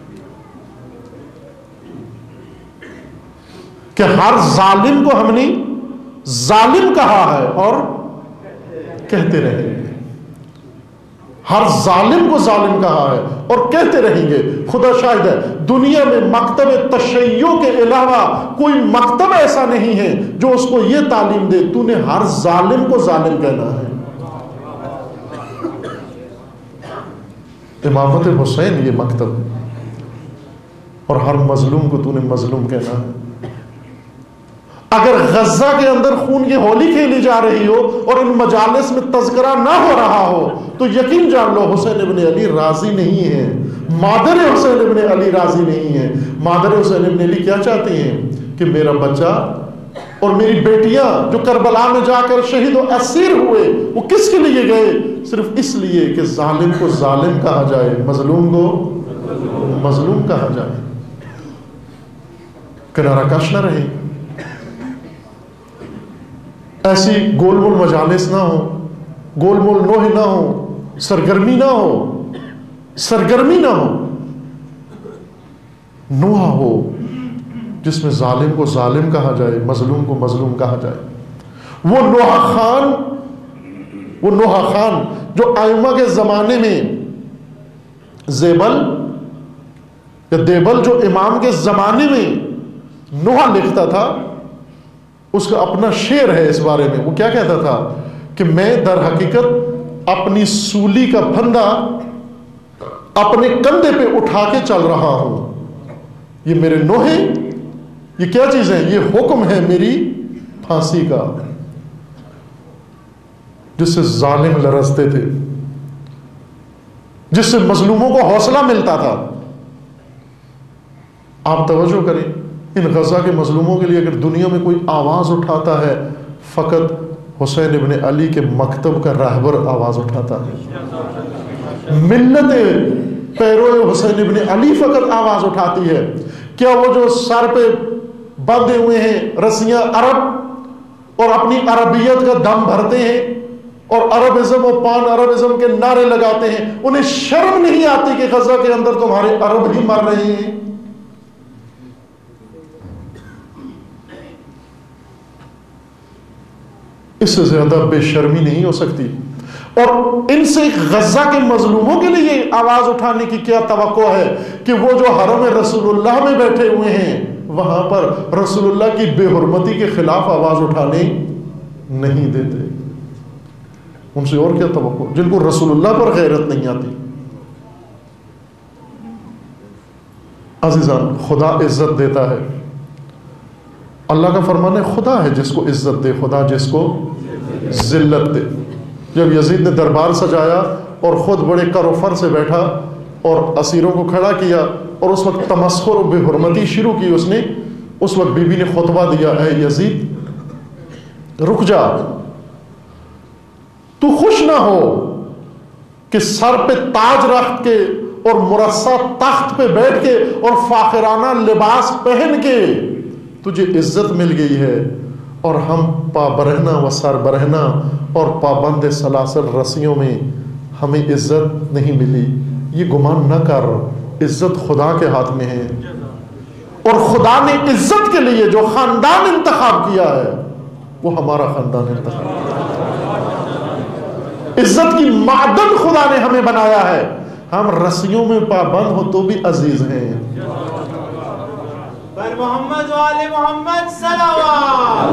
کہ ہر ظالم کو ہم نے ظالم کہا ہے اور کہتے رہیں گے، ہر ظالم کو ظالم کہا ہے اور کہتے رہیں گے۔ خدا شاہد ہے، دنیا میں مکتب تشیع کے علاوہ کوئی مکتب ایسا نہیں ہے جو اس کو یہ تعلیم دے تو نے ہر ظالم کو ظالم کہنا ہے۔ امامت حسین یہ مکتب ہے، اور ہر مظلوم کو تو نے مظلوم کہنا ہے۔ اگر غزہ کے اندر خون کی ہولی کھیلی جا رہی ہو اور ان مجالس میں تذکرہ نہ ہو رہا ہو تو یقین جان لو حسین ابن علی راضی نہیں ہے، مادر حسین ابن علی راضی نہیں ہے۔ مادر حسین ابن علی کیا چاہتی ہیں کہ میرا بچہ اور میری بیٹیاں جو کربلا میں جا کر شہید و اسیر ہوئے، وہ کس کے لیے گئے؟ صرف اس لیے کہ ظالم کو ظالم کہا جائے، مظلوم کو مظلوم کہا جائے۔ کنارہ کش نہ رہے، ایسی گول مول مجالس نہ ہو، گول مول نوح نہ ہو، سرگرمی نہ ہو، سرگرمی نہ ہو، نوح ہو جس میں ظالم کو ظالم کہا جائے، مظلوم کو مظلوم کہا جائے۔ وہ نوح خان وہ نوح خان جو ائمہ کے زمانے میں زیبل یا دیبل جو امام کے زمانے میں نوح لکھتا تھا، اس کا اپنا شعر ہے اس بارے میں۔ وہ کیا کہتا تھا کہ میں در حقیقت اپنی سولی کا پھندا اپنے کندھے پہ اٹھا کے چل رہا ہوں، یہ میرے نوحے، یہ کیا چیز ہے؟ یہ حکم ہے میری پھانسی کا، جس سے ظالم لرزتے تھے، جس سے مظلوموں کو حوصلہ ملتا تھا۔ آپ توجہ کریں، ان غزہ کے مظلوموں کے لیے اگر دنیا میں کوئی آواز اٹھاتا ہے، فقط حسین ابن علی کے مکتب کا راہبر آواز اٹھاتا ہے۔ ملت پیرو حسین ابن علی فقط آواز اٹھاتی ہے۔ کیا وہ جو سر پہ باندھے ہوئے ہیں رسیاں عرب اور اپنی عربیت کا دم بھرتے ہیں اور عربزم اور پان عربزم کے نعرے لگاتے ہیں، انہیں شرم نہیں آتی کہ غزہ کے اندر تمہارے عرب ہی مر رہے ہیں؟ اس سے زیادہ بے شرمی نہیں ہو سکتی۔ اور ان سے غزہ کے مظلوموں کے لیے آواز اٹھانے کی کیا توقع ہے کہ وہ جو حرم رسول اللہ میں بیٹھے ہوئے ہیں وہاں پر رسول اللہ کی بے حرمتی کے خلاف آواز اٹھانے نہیں دیتے؟ ان سے اور کیا توقع، جن کو رسول اللہ پر غیرت نہیں آتی۔ عزیزان، خدا عزت دیتا ہے، اللہ کا فرمان ہے خدا ہے جس کو عزت دے، خدا جس کو ذلت دے۔ جب یزید نے دربار سجایا اور خود بڑے کر و فر سے بیٹھا اور اسیروں کو کھڑا کیا اور اس وقت تمسخر و بے حرمتی شروع کی اس نے، اس وقت بی بی نے خطبہ دیا، اے یزید رک جا، تو خوش نہ ہو کہ سر پہ تاج رکھ کے اور مرصع تخت پہ بیٹھ کے اور فاخرانہ لباس پہن کے تجھے عزت مل گئی ہے، اور ہم پا برہنہ و سر برہنہ اور پابند سلاسل رسیوں میں ہمیں عزت نہیں ملی. یہ گمان نہ کر، عزت خدا کے ہاتھ میں ہے، اور خدا نے عزت کے لیے جو خاندان انتخاب کیا ہے وہ ہمارا خاندان انتخاب کیا. عزت کی معدن خدا نے ہمیں بنایا ہے. ہم رسیوں میں پابند ہو تو بھی عزیز ہیں. پر محمد والے محمد صلوات.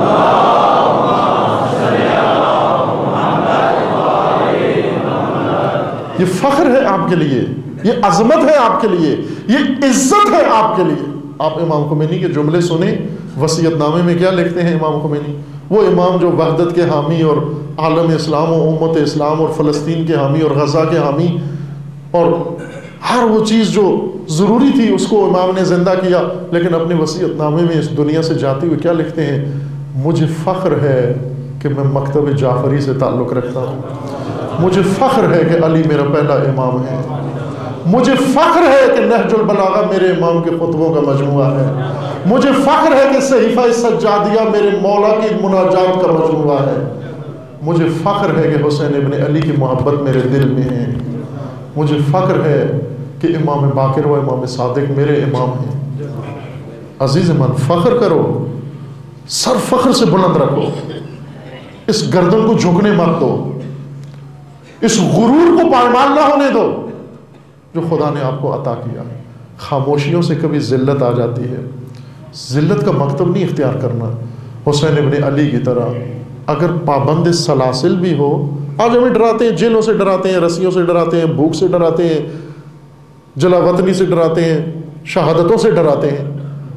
یہ فخر ہے آپ کے لیے، یہ عظمت ہے آپ کے لیے، یہ عزت ہے آپ کے لیے. آپ امام خمینی کے جملے سنیں، وصیت نامے میں کیا لکھتے ہیں امام خمینی؟ وہ امام جو وحدت کے حامی اور عالم اسلام و امت اسلام اور فلسطین کے حامی اور غزہ کے حامی اور ہر وہ چیز جو ضروری تھی اس کو امام نے زندہ کیا، لیکن اپنے وصیت نامے میں اس دنیا سے جاتے ہوئے کیا لکھتے ہیں؟ مجھے فخر ہے کہ میں مکتب جعفری سے تعلق رکھتا ہوں. مجھے فخر ہے کہ علی میرا پہلا امام ہے. مجھے فخر ہے کہ نہج البلاغہ میرے امام کے خطبوں کا مجموعہ ہے. مجھے فخر ہے کہ صحیفہ سجادیہ میرے مولا کی مناجات کا مجموعہ ہے. مجھے فخر ہے کہ حسین ابن علی کی محبت میرے دل میں ہے. مجھے فخر ہے کہ امام باقر و امام صادق میرے امام ہیں. عزیز من، فخر کرو، سر فخر سے بلند رکھو، اس گردن کو جھکنے مت دو، اس غرور کو پائمال نہ ہونے دو جو خدا نے آپ کو عطا کیا. خاموشیوں سے کبھی ذلت آ جاتی ہے. ذلت کا مکتب نہیں اختیار کرنا. حسین ابن علی کی طرح اگر پابند سلاسل بھی ہو، آج ہمیں ڈراتے ہیں، جیلوں سے ڈراتے ہیں، رسیوں سے ڈراتے ہیں، بھوک سے ڈراتے ہیں، جلا وطنی سے ڈراتے ہیں، شہادتوں سے ڈراتے ہیں.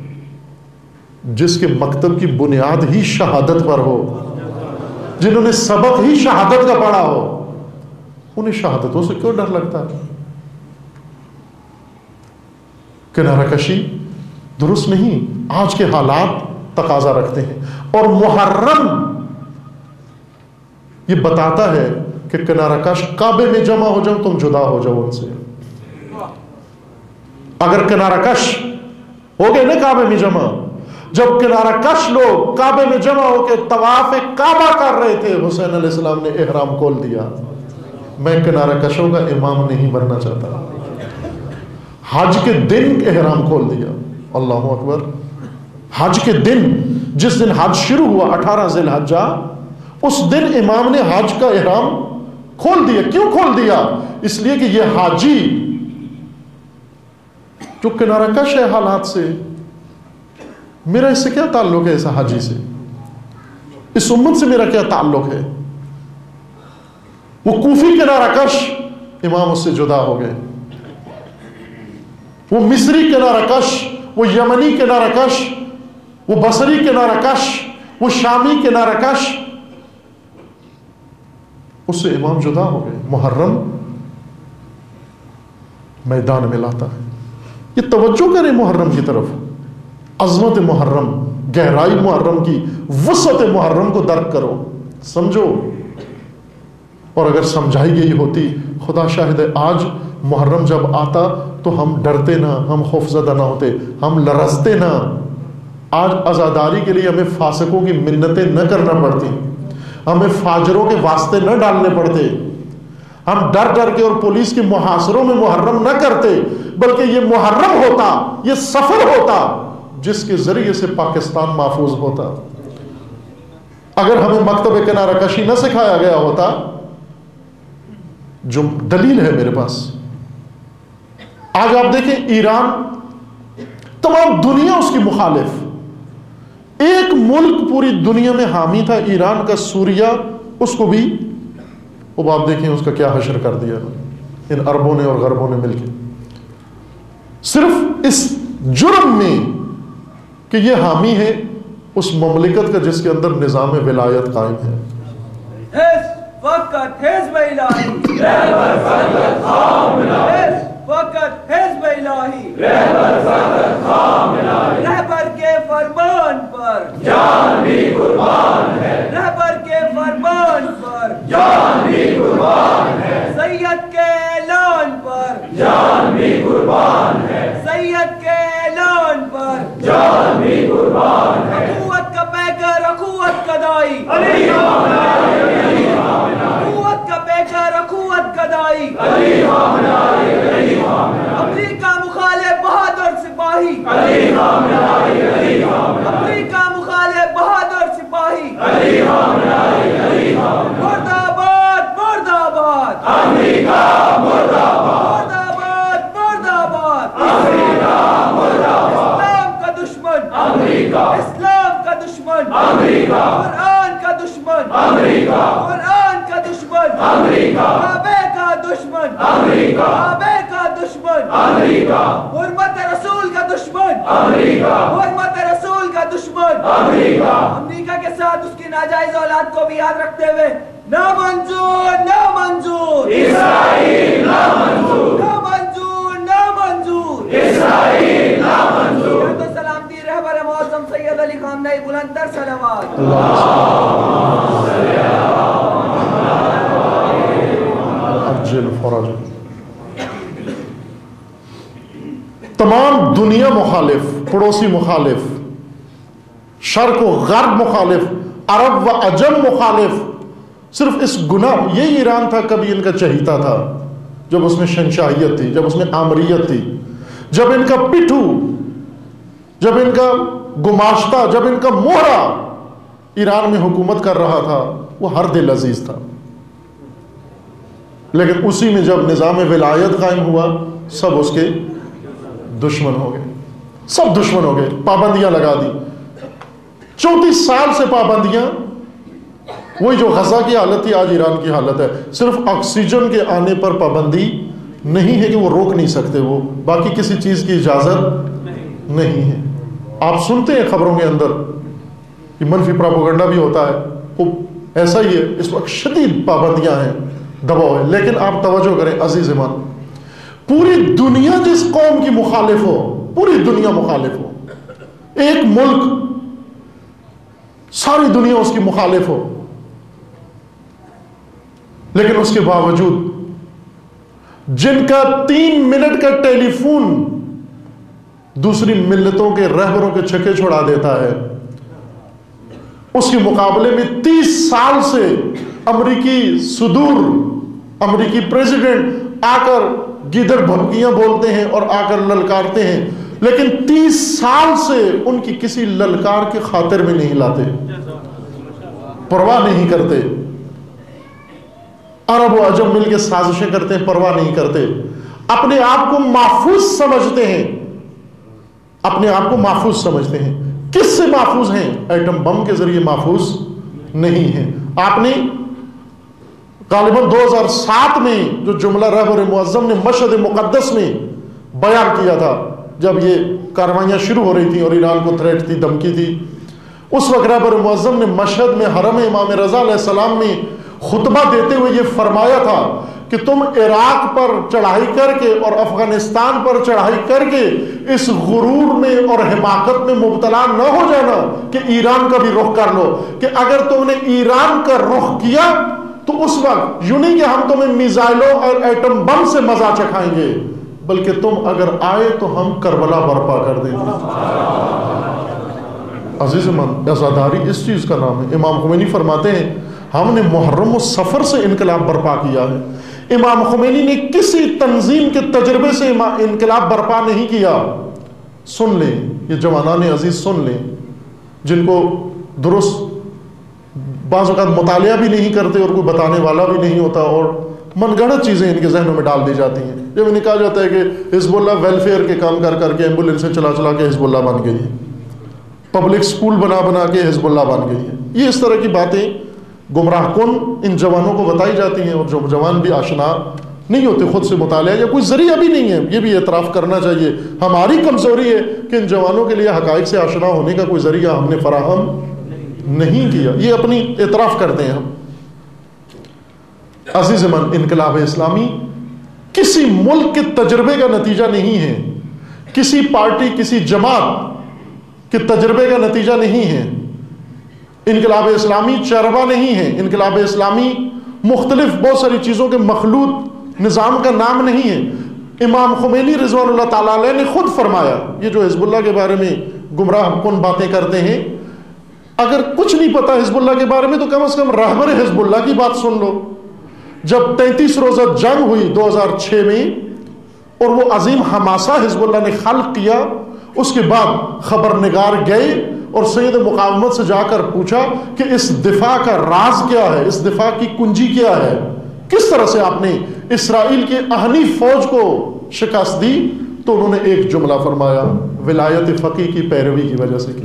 جس کے مکتب کی بنیاد ہی شہادت پر ہو، جنہوں نے سبق ہی شہادت کا پڑھا ہو، انہیں شہادتوں سے کیوں ڈر لگتا ہے؟ کنارہ کشی درست نہیں. آج کے حالات تقاضا رکھتے ہیں، اور محرم یہ بتاتا ہے کہ کنارہ کش کعبے میں جمع ہو جاؤ، تم جدا ہو جاؤ ان سے. اگر کنارہ کش ہو گئے نا کعبے میں جمع، جب کنارہ کش لوگ کعبے میں جمع ہو کے طواف کعبہ کر رہے تھے، حسین علیہ السلام نے احرام کھول دیا. میں کنارہ کشوں کا امام نہیں بننا چاہتا. حج کے دن احرام کھول دیا. اللہ اکبر. حج کے دن، جس دن حج شروع ہوا اٹھارہ ذی الحجہ، اس دن امام نے حج کا احرام کھول دیا. کیوں کھول دیا؟ اس لیے کہ یہ حاجی جو کنارہ کش ہے حالات سے، میرا اس سے کیا تعلق ہے؟ اس حاجی سے، اس امت سے میرا کیا تعلق ہے؟ وہ کوفی کنارہ کش، امام اس سے جدا ہو گئے. وہ مصری کنارہ کش، وہ یمنی کنارہ کش، وہ بصری کنارہ کش، وہ شامی کنارہ کش، اس سے امام جدا ہو گئے. محرم میدان میں لاتا ہے. یہ توجہ کریں محرم کی طرف، عظمت محرم، گہرائی محرم کی، وسعت محرم کو درک کرو، سمجھو. اور اگر سمجھائی گئی ہوتی، خدا شاہد ہے آج محرم جب آتا تو ہم ڈرتے نہ، ہم خوفزدہ نہ ہوتے، ہم لرزتے نہ. آج عزاداری کے لیے ہمیں فاسقوں کی منتیں نہ کرنا پڑتی، ہمیں فاجروں کے واسطے نہ ڈالنے پڑتے، ہم ڈر ڈر کے اور پولیس کے محاصروں میں محرم نہ کرتے، بلکہ یہ محرم ہوتا، یہ سفر ہوتا جس کے ذریعے سے پاکستان محفوظ ہوتا. اگر ہمیں مکتب کنارہ کشی نہ سکھایا گیا ہوتا، جو دلیل ہے میرے پاس، آج آپ دیکھیں ایران، تمام دنیا اس کی مخالف. ایک ملک پوری دنیا میں حامی تھا ایران کا، سوریا، اس کو بھی اب آپ دیکھیں اس کا کیا حشر کر دیا ان عربوں نے اور غربوں نے مل کے، صرف اس جرم میں کہ یہ حامی ہے اس مملکت کا جس کے اندر نظام ولایت قائم ہے. فقط حزب الہی رہبر فقط خام الہی، فقط حزب الہی رہبر فقط خام الہی، رہبر کے فرمان پر جان بھی قربان ہے، رہبر کے فرمان پر جان بھی قربان ہے، سید کے اعلان پر جان بھی قربان ہے، سید کے اعلان پر جان بھی قربان ہے، اخوت کا پیکر اخوت کا دائی علی علی اخوت کا پیکر اخوت کا دائی علی علی امریکہ مخالف بہادر سپاہی علی علی امریکہ مخالف بہادر سپاہی علی علی مرد آباد مرد آباد امریکہ مرد آباد مرد آباد مرد آباد امریکہ مرد آباد اسلام کا دشمن امریکہ اسلام کا دشمن امریکہ قرآن کا دشمن امریکہ قرآن کا دشمن امریکہ کعبے کا دشمن امریکہ کعبے کا دشمن امریکہ حرمت رسول کا دشمن امریکہ حرمت رسول کا دشمن امریکہ امریکہ کے ساتھ اس کی ناجائز اولاد کو بھی یاد رکھتے ہوئے نامنظور نامنظور اسرائیل نامنظور نامنظور نامنظور اسرائیل نامنظور تو سلامتی رہبر معظم سید علی خامنہی بلند تر صلوات عجل فرج. تمام دنیا مخالف، پڑوسی مخالف، شرق و غرب مخالف، عرب و عجم مخالف، صرف اس گناہ یہی ایران تھا کبھی ان کا چہیتا تھا، جب اس میں شہنشاہیت تھی، جب اس میں آمریت تھی، جب ان کا پٹھو، جب ان کا گماشتہ، جب ان کا مہرا ایران میں حکومت کر رہا تھا، وہ ہر دل عزیز تھا. لیکن اسی میں جب نظام ولایت قائم ہوا، سب اس کے دشمن ہو گئے، سب دشمن ہو گئے، پابندیاں لگا دی. چونتیس سال سے پابندیاں، وہی جو غزہ کی حالت تھی آج ایران کی حالت ہے. صرف آکسیجن کے آنے پر پابندی نہیں ہے کہ وہ روک نہیں سکتے، وہ باقی کسی چیز کی اجازت نہیں ہے. آپ سنتے ہیں خبروں کے اندر کہ منفی پروپیگنڈا بھی ہوتا ہے، وہ ایسا ہی ہے. اس وقت شدید پابندیاں ہیں، دباؤ ہے. لیکن آپ توجہ کریں عزیز ایمان، پوری دنیا جس قوم کی مخالف ہو، پوری دنیا مخالف ہو، ایک ملک ساری دنیا اس کی مخالف ہو، لیکن اس کے باوجود جن کا تین منٹ کا ٹیلی فون دوسری ملتوں کے رہبروں کے چھکے چھوڑا دیتا ہے، اس کے مقابلے میں تیس سال سے امریکی صدور، امریکی پریزیڈنٹ آ کر گیدڑ بھبکیاں بولتے ہیں اور آ کر للکارتے ہیں، لیکن تیس سال سے ان کی کسی للکار کے خاطر میں نہیں لاتے، پرواہ نہیں کرتے. عرب و عجم مل کے سازشیں کرتے ہیں، پرواہ نہیں کرتے. اپنے آپ کو محفوظ سمجھتے ہیں، اپنے آپ کو محفوظ سمجھتے ہیں. کس سے محفوظ ہیں؟ ایٹم بم کے ذریعے محفوظ نہیں ہیں. آپ نے غالباً دو ہزار سات میں جو جملہ رہبر معظم نے مشہد مقدس میں بیان کیا تھا، جب یہ کاروائیاں شروع ہو رہی تھیں اور ایران کو تھریٹ تھی، دھمکی تھی، اس وقت رہبر معظم نے مشہد میں حرم امام رضا علیہ السلام میں خطبہ دیتے ہوئے یہ فرمایا تھا کہ تم عراق پر چڑھائی کر کے اور افغانستان پر چڑھائی کر کے اس غرور میں اور حماقت میں مبتلا نہ ہو جانا کہ ایران کا بھی رخ کر لو، کہ اگر تم نے ایران کا رخ کیا تو اس وقت یوں نہیں کہ ہم تمہیں میزائلوں اور ایٹم بم سے مزہ چکھائیں گے، بلکہ تم اگر آئے تو ہم کربلا برپا کر دیں گے. عزیز من، عزاداری اس چیز کا نام ہے. امام خمینی فرماتے ہیں ہم نے محرم و سفر سے انقلاب برپا کیا ہے. امام خمینی نے کسی تنظیم کے تجربے سے انقلاب برپا نہیں کیا. سن لیں یہ جوانان عزیز، سن لیں، جن کو درست بعض اوقات مطالعہ بھی نہیں کرتے اور کوئی بتانے والا بھی نہیں ہوتا، اور من گھڑت چیزیں ان کے ذہنوں میں ڈال دی جاتی ہیں. جب انہیں کہا جاتا ہے کہ حزب اللہ ویلفیئر کے کام کر کر کے ایمبولینس سے چلا چلا کے حزب اللہ بن گئی ہے، پبلک سکول بنا بنا کے حزب اللہ بن گئی ہے، یہ اس طرح کی باتیں گمراہ کن ان جوانوں کو بتائی جاتی ہیں، اور جو جوان بھی آشنا نہیں ہوتے خود سے مطالعہ یا کوئی ذریعہ بھی نہیں ہے. یہ بھی اعتراف کرنا چاہیے، ہماری کمزوری ہے کہ ان جوانوں کے لیے حقائق سے آشنا ہونے کا کوئی ذریعہ ہم نے فراہم نہیں کیا. یہ اپنی اعتراف کرتے ہیں ہم. عزیز من، انقلاب اسلامی کسی ملک کے تجربے کا نتیجہ نہیں ہے، کسی پارٹی کسی جماعت کے تجربے کا نتیجہ نہیں ہے. انقلاب اسلامی چربا نہیں ہے، انقلاب اسلامی مختلف بہت ساری چیزوں کے مخلوط نظام کا نام نہیں ہے۔ امام خمینی رضوان اللہ تعالیٰ علیہ نے خود فرمایا، یہ جو حزب اللہ کے بارے میں گمراہ کن باتیں کرتے ہیں، اگر کچھ نہیں پتا حزب اللہ کے بارے میں تو کم از کم رہبر حزب اللہ کی بات سن لو۔ جب تینتیس روزہ جنگ ہوئی دو ہزار چھ میں اور وہ عظیم حماسہ حزب اللہ نے خلق کیا، اس کے بعد خبرنگار گئے اور سید مقاومت سے جا کر پوچھا کہ اس دفاع کا راز کیا ہے، اس دفاع کی کنجی کیا ہے، کس طرح سے آپ نے اسرائیل کے اہنی فوج کو شکست دی؟ تو انہوں نے ایک جملہ فرمایا، ولایت فقی کی پیروی کی وجہ سے کی۔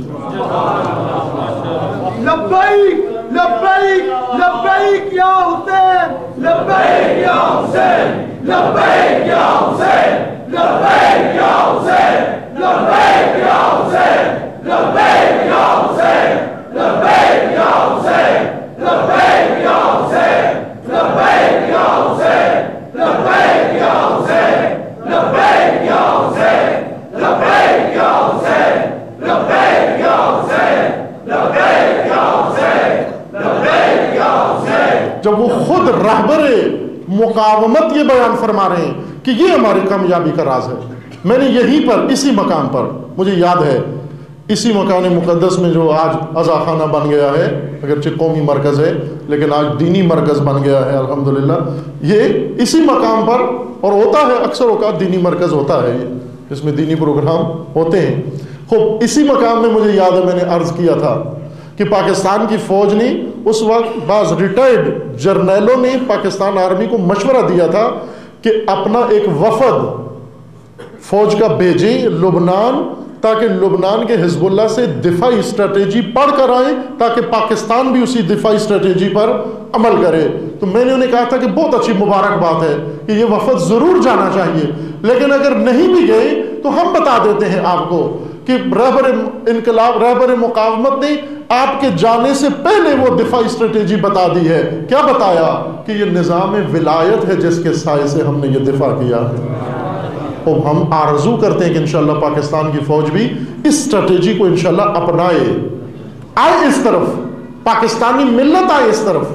لبیک لبیک لبیک یا حسین، لبیک یا حسین، لبیک یا حسین، لبیک یا حسین، لبیک یا حسین، لبیک یا حسین، لبیک یا حسین، لبیک یا حسین، لبیک یا حسین، لبیک یا حسین، لبیک یا حسین، لبیک یا حسین، لبیک یا حسین، لبیک یا حسین، لبیک یا حسین۔ جب وہ خود رہبر مقاومت یہ بیان فرما رہے ہیں کہ یہ ہماری کامیابی کا راز ہے، میں نے یہیں پر اسی مقام پر، مجھے یاد ہے اسی مکان مقدس میں جو آج عزا خانہ بن گیا ہے، اگرچہ قومی مرکز ہے لیکن آج دینی مرکز بن گیا ہے الحمدللہ، یہ اسی مقام پر، اور ہوتا ہے اکثر اوقات دینی مرکز ہوتا ہے، اس میں دینی پروگرام ہوتے ہیں۔ خوب اسی مقام میں مجھے یاد ہے میں نے عرض کیا تھا کہ پاکستان کی فوج نے اس وقت بعض ریٹائرڈ جرنیلوں نے پاکستان آرمی کو مشورہ دیا تھا کہ اپنا ایک وفد فوج کا بھیجیں لبنان، تاکہ لبنان کے حزب اللہ سے دفاعی اسٹریٹجی پڑھ کر آئیں تاکہ پاکستان بھی اسی دفاعی اسٹریٹجی پر عمل کرے۔ تو میں نے انہیں کہا تھا کہ بہت اچھی مبارک بات ہے کہ یہ وفد ضرور جانا چاہیے، لیکن اگر نہیں بھی گئے تو ہم بتا دیتے ہیں آپ کو کہ رہبر انقلاب رہبر مقاومت نے آپ کے جانے سے پہلے وہ دفاعی اسٹریٹجی بتا دی ہے۔ کیا بتایا؟ کہ یہ نظام ولایت ہے جس کے سائے سے ہم نے یہ دفاع کیا ہے۔ اور ہم آرزو کرتے ہیں کہ انشاءاللہ پاکستان کی فوج بھی اس اسٹریٹجی کو انشاءاللہ اپنائے، آئے اس طرف، پاکستانی ملت آئے اس طرف۔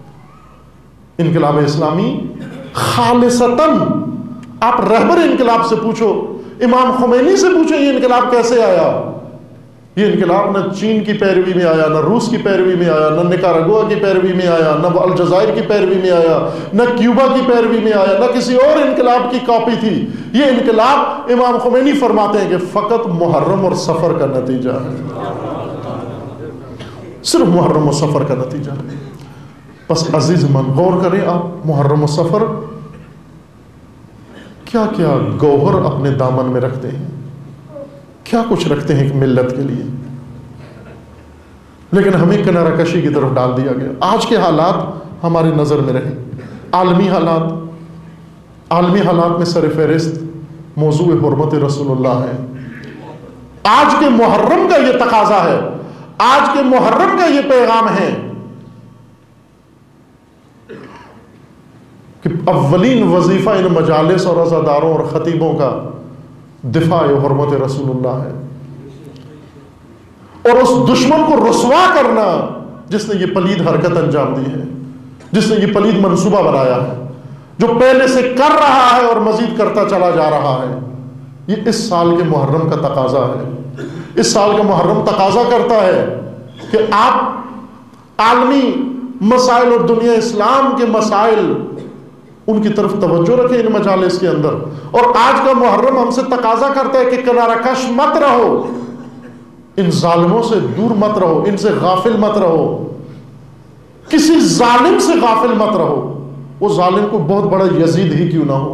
انقلاب اسلامی خالصتاً، آپ رہبر انقلاب سے پوچھو، امام خمینی سے پوچھو یہ انقلاب کیسے آیا؟ یہ انقلاب نہ چین کی پیروی میں آیا، نہ روس کی پیروی میں آیا، نہ نکاراگوا کی پیروی میں آیا، نہ الجزائر کی پیروی میں آیا، نہ کیوبا کی پیروی میں آیا، نہ کسی اور انقلاب کی کاپی تھی۔ یہ انقلاب امام خمینی فرماتے ہیں کہ فقط محرم اور سفر کا نتیجہ ہے، صرف محرم و سفر کا نتیجہ ہے۔ بس عزیز من غور کریں آپ، محرم و سفر کیا کیا گوہر اپنے دامن میں رکھتے ہیں، کیا کچھ رکھتے ہیں ایک ملت کے لیے، لیکن ہمیں کنارہ کشی کی طرف ڈال دیا گیا۔ آج کے حالات ہماری نظر میں رہیں، عالمی حالات عالمی حالات میں سر فہرست موضوع حرمت رسول اللہ ہے۔ آج کے محرم کا یہ تقاضا ہے، آج کے محرم کا یہ پیغام ہے کہ اولین وظیفہ ان مجالس اور عزاداروں اور خطیبوں کا دفاع حرمت رسول اللہ ہے، اور اس دشمن کو رسوا کرنا جس نے یہ پلید حرکت انجام دی ہے، جس نے یہ پلید منصوبہ بنایا ہے، جو پہلے سے کر رہا ہے اور مزید کرتا چلا جا رہا ہے۔ یہ اس سال کے محرم کا تقاضا ہے۔ اس سال کا محرم تقاضا کرتا ہے کہ آپ عالمی مسائل اور دنیا اسلام کے مسائل ان کی طرف توجہ رکھیں ان مجالس کے اندر۔ اور آج کا محرم ہم سے تقاضا کرتا ہے کہ کنارہ کش مت رہو، ان ظالموں سے دور مت رہو، ان سے غافل مت رہو، کسی ظالم سے غافل مت رہو، وہ ظالم کو بہت بڑا یزید ہی کیوں نہ ہو،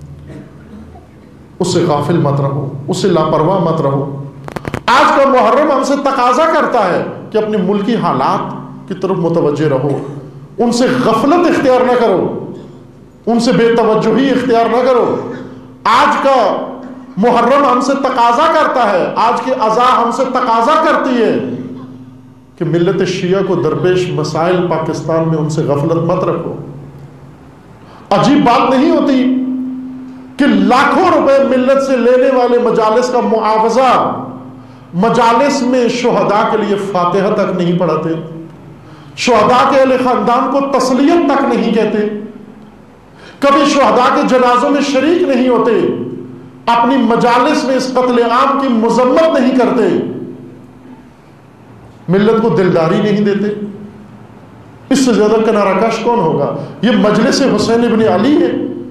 اس سے غافل مت رہو، اس سے لاپرواہ مت رہو۔ آج کا محرم ہم سے تقاضا کرتا ہے کہ اپنے ملکی حالات کی طرف متوجہ رہو، ان سے غفلت اختیار نہ کرو، ان سے بے توجہی اختیار نہ کرو۔ آج کا محرم ہم سے تقاضا کرتا ہے، آج کی عزا ہم سے تقاضا کرتی ہے کہ ملت شیعہ کو درپیش مسائل پاکستان میں ان سے غفلت مت رکھو۔ عجیب بات نہیں ہوتی کہ لاکھوں روپے ملت سے لینے والے مجالس کا معاوضہ مجالس میں شہداء کے لیے فاتحہ تک نہیں پڑھاتے، شہداء کے اہل خاندان کو تسلیت تک نہیں کہتے، کبھی شہداء کے جنازوں میں شریک نہیں ہوتے، اپنی مجالس میں اس قتل عام کی مذمت نہیں کرتے، ملت کو دلداری نہیں دیتے، اس سے زیادہ کنارہ کش کون ہوگا؟ یہ مجلس حسین ابن علی ہے،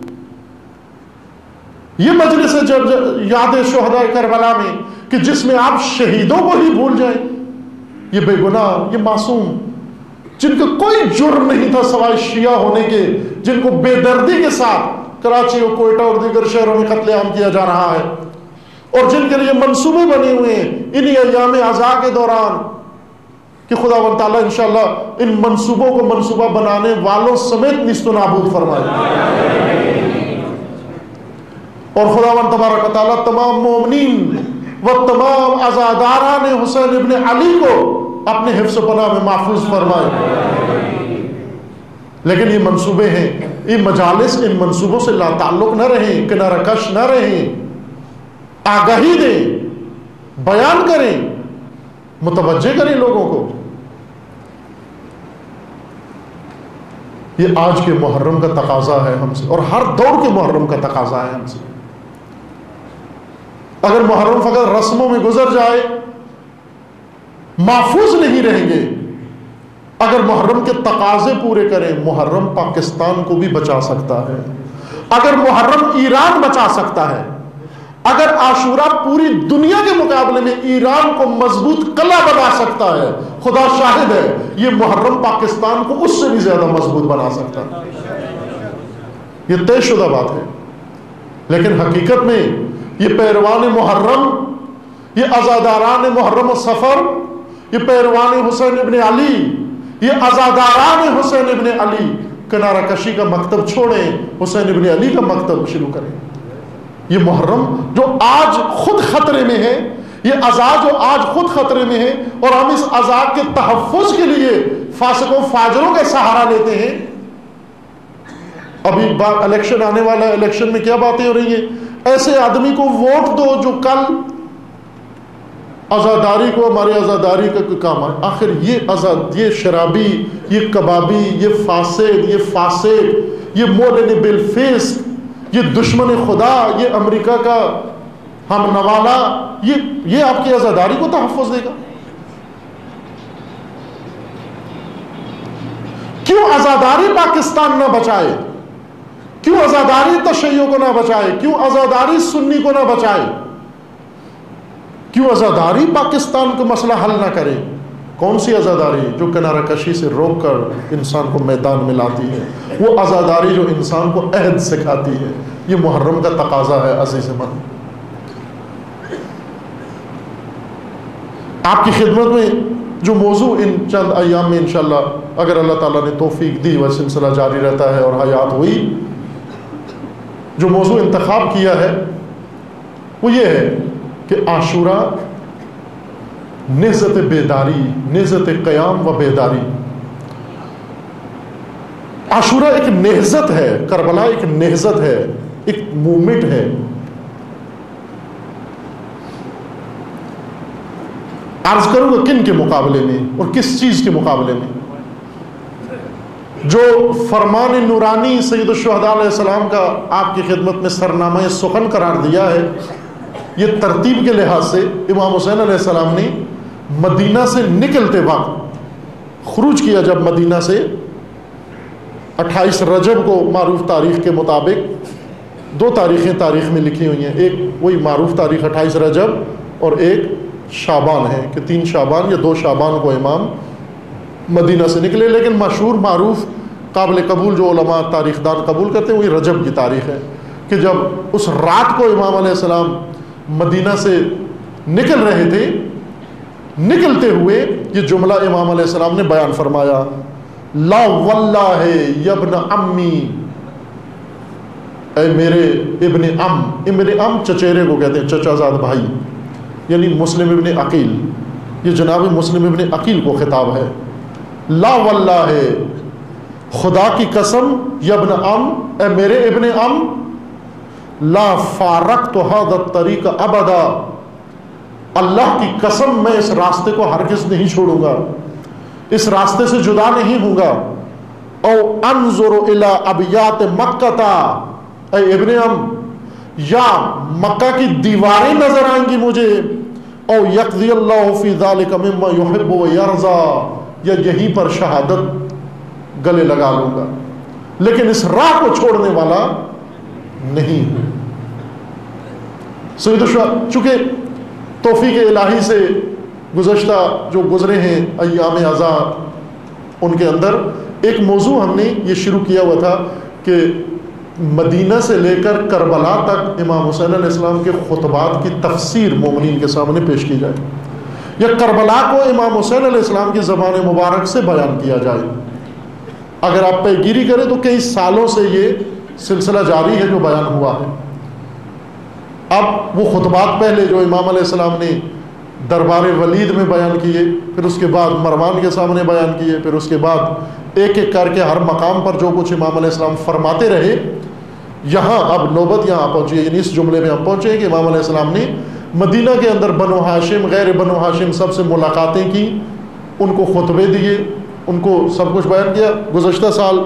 یہ مجلس یاد شہداء کربلا میں کہ جس میں آپ شہیدوں کو ہی بھول جائیں، یہ بے گناہ، یہ معصوم، جن کا کوئی جرم نہیں تھا سوائے شیعہ ہونے کے، جن کو بے دردی کے ساتھ کراچی اور کوئٹہ اور دیگر شہروں میں قتل عام کیا جا رہا ہے، اور جن کے لیے منصوبے بنے ہوئے ہیں انہی ایام عزا کے دوران کہ خداوند تعالیٰ انشاءاللہ ان منصوبوں کو منصوبہ بنانے والوں سمیت نیست و نابود فرمائے، اور خداوند تبارک و تعالیٰ تمام مومنین و تمام عزاداران حسین ابن علی کو اپنے حفظ و پناہ میں محفوظ فرمائے۔ لیکن یہ منصوبے ہیں، یہ مجالس ان منصوبوں سے لا تعلق نہ رہیں، کنارہ کش نہ رہیں، آگاہی دیں، بیان کریں، متوجہ کریں لوگوں کو۔ یہ آج کے محرم کا تقاضا ہے ہم سے، اور ہر دور کے محرم کا تقاضا ہے ہم سے۔ اگر محرم فقط رسموں میں گزر جائے محفوظ نہیں رہیں گے، اگر محرم کے تقاضے پورے کریں، محرم پاکستان کو بھی بچا سکتا ہے، اگر محرم ایران بچا سکتا ہے، اگر عاشورہ پوری دنیا کے مقابلے میں ایران کو مضبوط قلعہ بنا سکتا ہے، خدا شاہد ہے یہ محرم پاکستان کو اس سے بھی زیادہ مضبوط بنا سکتا ہے، یہ طے شدہ بات ہے۔ لیکن حقیقت میں یہ پیروان محرم، یہ عزاداران محرم و سفر، یہ پیروان حسین ابن علی، یہ عزاداران حسین ابن علی کنارہ کشی کا مکتب چھوڑیں، حسین ابن علی کا مکتب شروع کریں۔ یہ محرم جو آج خود خطرے میں ہے، یہ عزا جو آج خود خطرے میں ہے، اور ہم اس عزا کے تحفظ کے لیے فاسقوں فاجروں کا سہارا لیتے ہیں۔ ابھی الیکشن آنے والا ہے، الیکشن میں کیا باتیں ہو رہی ہیں؟ ایسے آدمی کو ووٹ دو جو کل عزاداری کو، ہمارے عزاداری کا کوئی کام ہے۔ آخر یہ عزاد، یہ شرابی، یہ کبابی، یہ فاسد، یہ فاسق، یہ مولن بالفسق، یہ دشمن خدا، یہ امریکہ کا ہم نوالا، یہ یہ آپ کی عزاداری کو تحفظ دے گا؟ کیوں عزاداری پاکستان نہ بچائے؟ کیوں عزاداری تشیع کو نہ بچائے؟ کیوں عزاداری سنی کو نہ بچائے؟ کیوں عزاداری پاکستان کو مسئلہ حل نہ کرے؟ کون سی عزاداری؟ جو کنارہ کشی سے روک کر انسان کو میدان میں لاتی ہے، وہ عزاداری جو انسان کو عہد سکھاتی ہے۔ یہ محرم کا تقاضا ہے عزیز من۔ آپ کی خدمت میں جو موضوع ان چند ایام میں انشاءاللہ اگر اللہ تعالیٰ نے توفیق دی وہ سلسلہ جاری رہتا ہے اور حیات ہوئی، جو موضوع انتخاب کیا ہے وہ یہ ہے کہ عاشورہ نہضت بیداری، نہضت قیام و بیداری۔ عاشورہ ایک نہضت ہے، کربلا ایک نہضت ہے، ایک موومنٹ ہے۔ عرض کروں گا کن کے مقابلے میں اور کس چیز کے مقابلے میں؟ جو فرمان نورانی سید الشہداء علیہ السلام کا آپ کی خدمت میں سرنامہ سخن قرار دیا ہے، یہ ترتیب کے لحاظ سے امام حسین علیہ السلام نے مدینہ سے نکلتے وقت خروج کیا، جب مدینہ سے اٹھائیس رجب کو معروف تاریخ کے مطابق، دو تاریخیں تاریخ میں لکھی ہوئی ہیں، ایک وہی معروف تاریخ اٹھائیس رجب اور ایک شعبان ہے کہ تین شعبان یا دو شعبان کو امام مدینہ سے نکلے، لیکن مشہور معروف قابل قبول جو علماء تاریخ دان قبول کرتے ہیں وہی رجب کی تاریخ ہے کہ جب اس رات کو امام علیہ السلام مدینہ سے نکل رہے تھے، نکلتے ہوئے یہ جملہ امام علیہ السلام نے بیان فرمایا، لا واللہ یبن امی، اے میرے ابن ام، ابن ام چچیرے کو کہتے ہیں، چچا زاد بھائی، یعنی مسلم ابن عقیل، یہ جناب مسلم ابن عقیل کو خطاب ہے، لا واللہ خدا کی قسم، یبن ام، اے میرے ابن ام، لا فارقت هذا الطریق ابدا، اللہ کی قسم میں اس راستے کو ہرگز نہیں چھوڑوں گا، اس راستے سے جدا نہیں ہوں گا. او انظر الی ابیات مکہ، اے ابن ام، یا مکہ کی دیواریں نظر آئیں گی مجھے. او یقضی اللہ فی ذلک مما یحب و یرضا، یا یہی پر شہادت گلے لگا لوں گا، لیکن اس راہ کو چھوڑنے والا نہیں ہوں. سید الشہداء، چونکہ توفیق الہی سے گزشتہ جو گزرے ہیں ایام ازاں، ان کے اندر ایک موضوع ہم نے یہ شروع کیا ہوا تھا کہ مدینہ سے لے کر کربلا تک امام حسین علیہ السلام کے خطبات کی تفسیر مومنین کے سامنے پیش کی جائے، یا کربلا کو امام حسین علیہ السلام کی زبان مبارک سے بیان کیا جائے. اگر آپ پیگیری کریں تو کئی سالوں سے یہ سلسلہ جاری ہے جو بیان ہوا ہے. اب وہ خطبات پہلے جو امام علیہ السلام نے دربار ولید میں بیان کیے، پھر اس کے بعد مروان کے سامنے بیان کیے، پھر اس کے بعد ایک ایک کر کے ہر مقام پر جو کچھ امام علیہ السلام فرماتے رہے، یہاں اب نوبت یہاں پہنچی ہے. یعنی اس جملے میں ہم پہنچے کہ امام علیہ السلام نے مدینہ کے اندر بنو ہاشم، غیر بنو ہاشم سب سے ملاقاتیں کی، ان کو خطبے دیے، ان کو سب کچھ بیان کیا. گزشتہ سال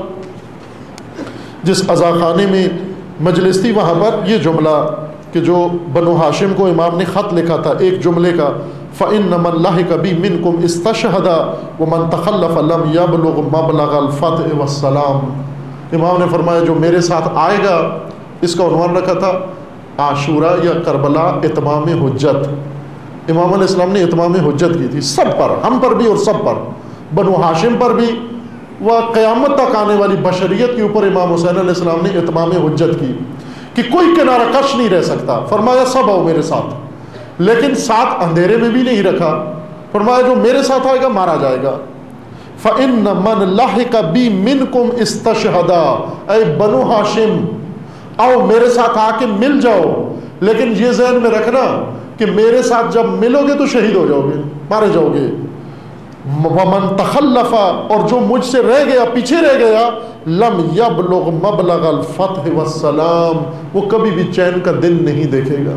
جس عزا خانے میں مجلس تھی وہاں پر یہ جملہ کہ جو بنو ہاشم کو امام نے خط لکھا تھا ایک جملے کا، فَإِنَّ مَنْ لَحِقَ بِي مِنْكُمْ اسْتَشْهَدَ وَمَنْ تَخَلَّفَ لَمْ يَبْلُغْ مَبْلَغَ الْفَتْحِ وَالسَّلَامِ. امام نے فرمایا جو میرے ساتھ آئے گا، اس کا عنوان رکھا تھا عاشورہ یا کربلا اتمام حجت. امام علیہ السلام نے اتمام حجت کی تھی سب پر، ہم پر بھی اور سب پر، بنو ہاشم پر بھی، وہ قیامت تک آنے والی بشریت کے اوپر امام حسین علیہ السلام نے اتمام حجت کی کہ کوئی کنارہ کش نہیں رہ سکتا. فرمایا سب آؤ میرے ساتھ، لیکن ساتھ اندھیرے میں بھی نہیں رکھا. فرمایا جو میرے ساتھ آئے گا مارا جائے گا. فَإِنَّ مَنْ لَحِقَ بِي مِنْكُمْ اسْتَشْهَدَ، اے بنو ہاشم آؤ میرے ساتھ آ کے مل جاؤ، لیکن یہ ذہن میں رکھنا کہ میرے ساتھ جب ملو گے تو شہید ہو جاؤ گے، مارے جاؤ گے. وَمَنْ تَخَلَّفَ، اور جو مجھ سے رہ گیا، پیچھے رہ گیا، لَمْ يَبْلُغْ مَبْلَغَ الْفَتْحِ وَالسَّلَامِ، وہ کبھی بھی چین کا دن نہیں دیکھے گا،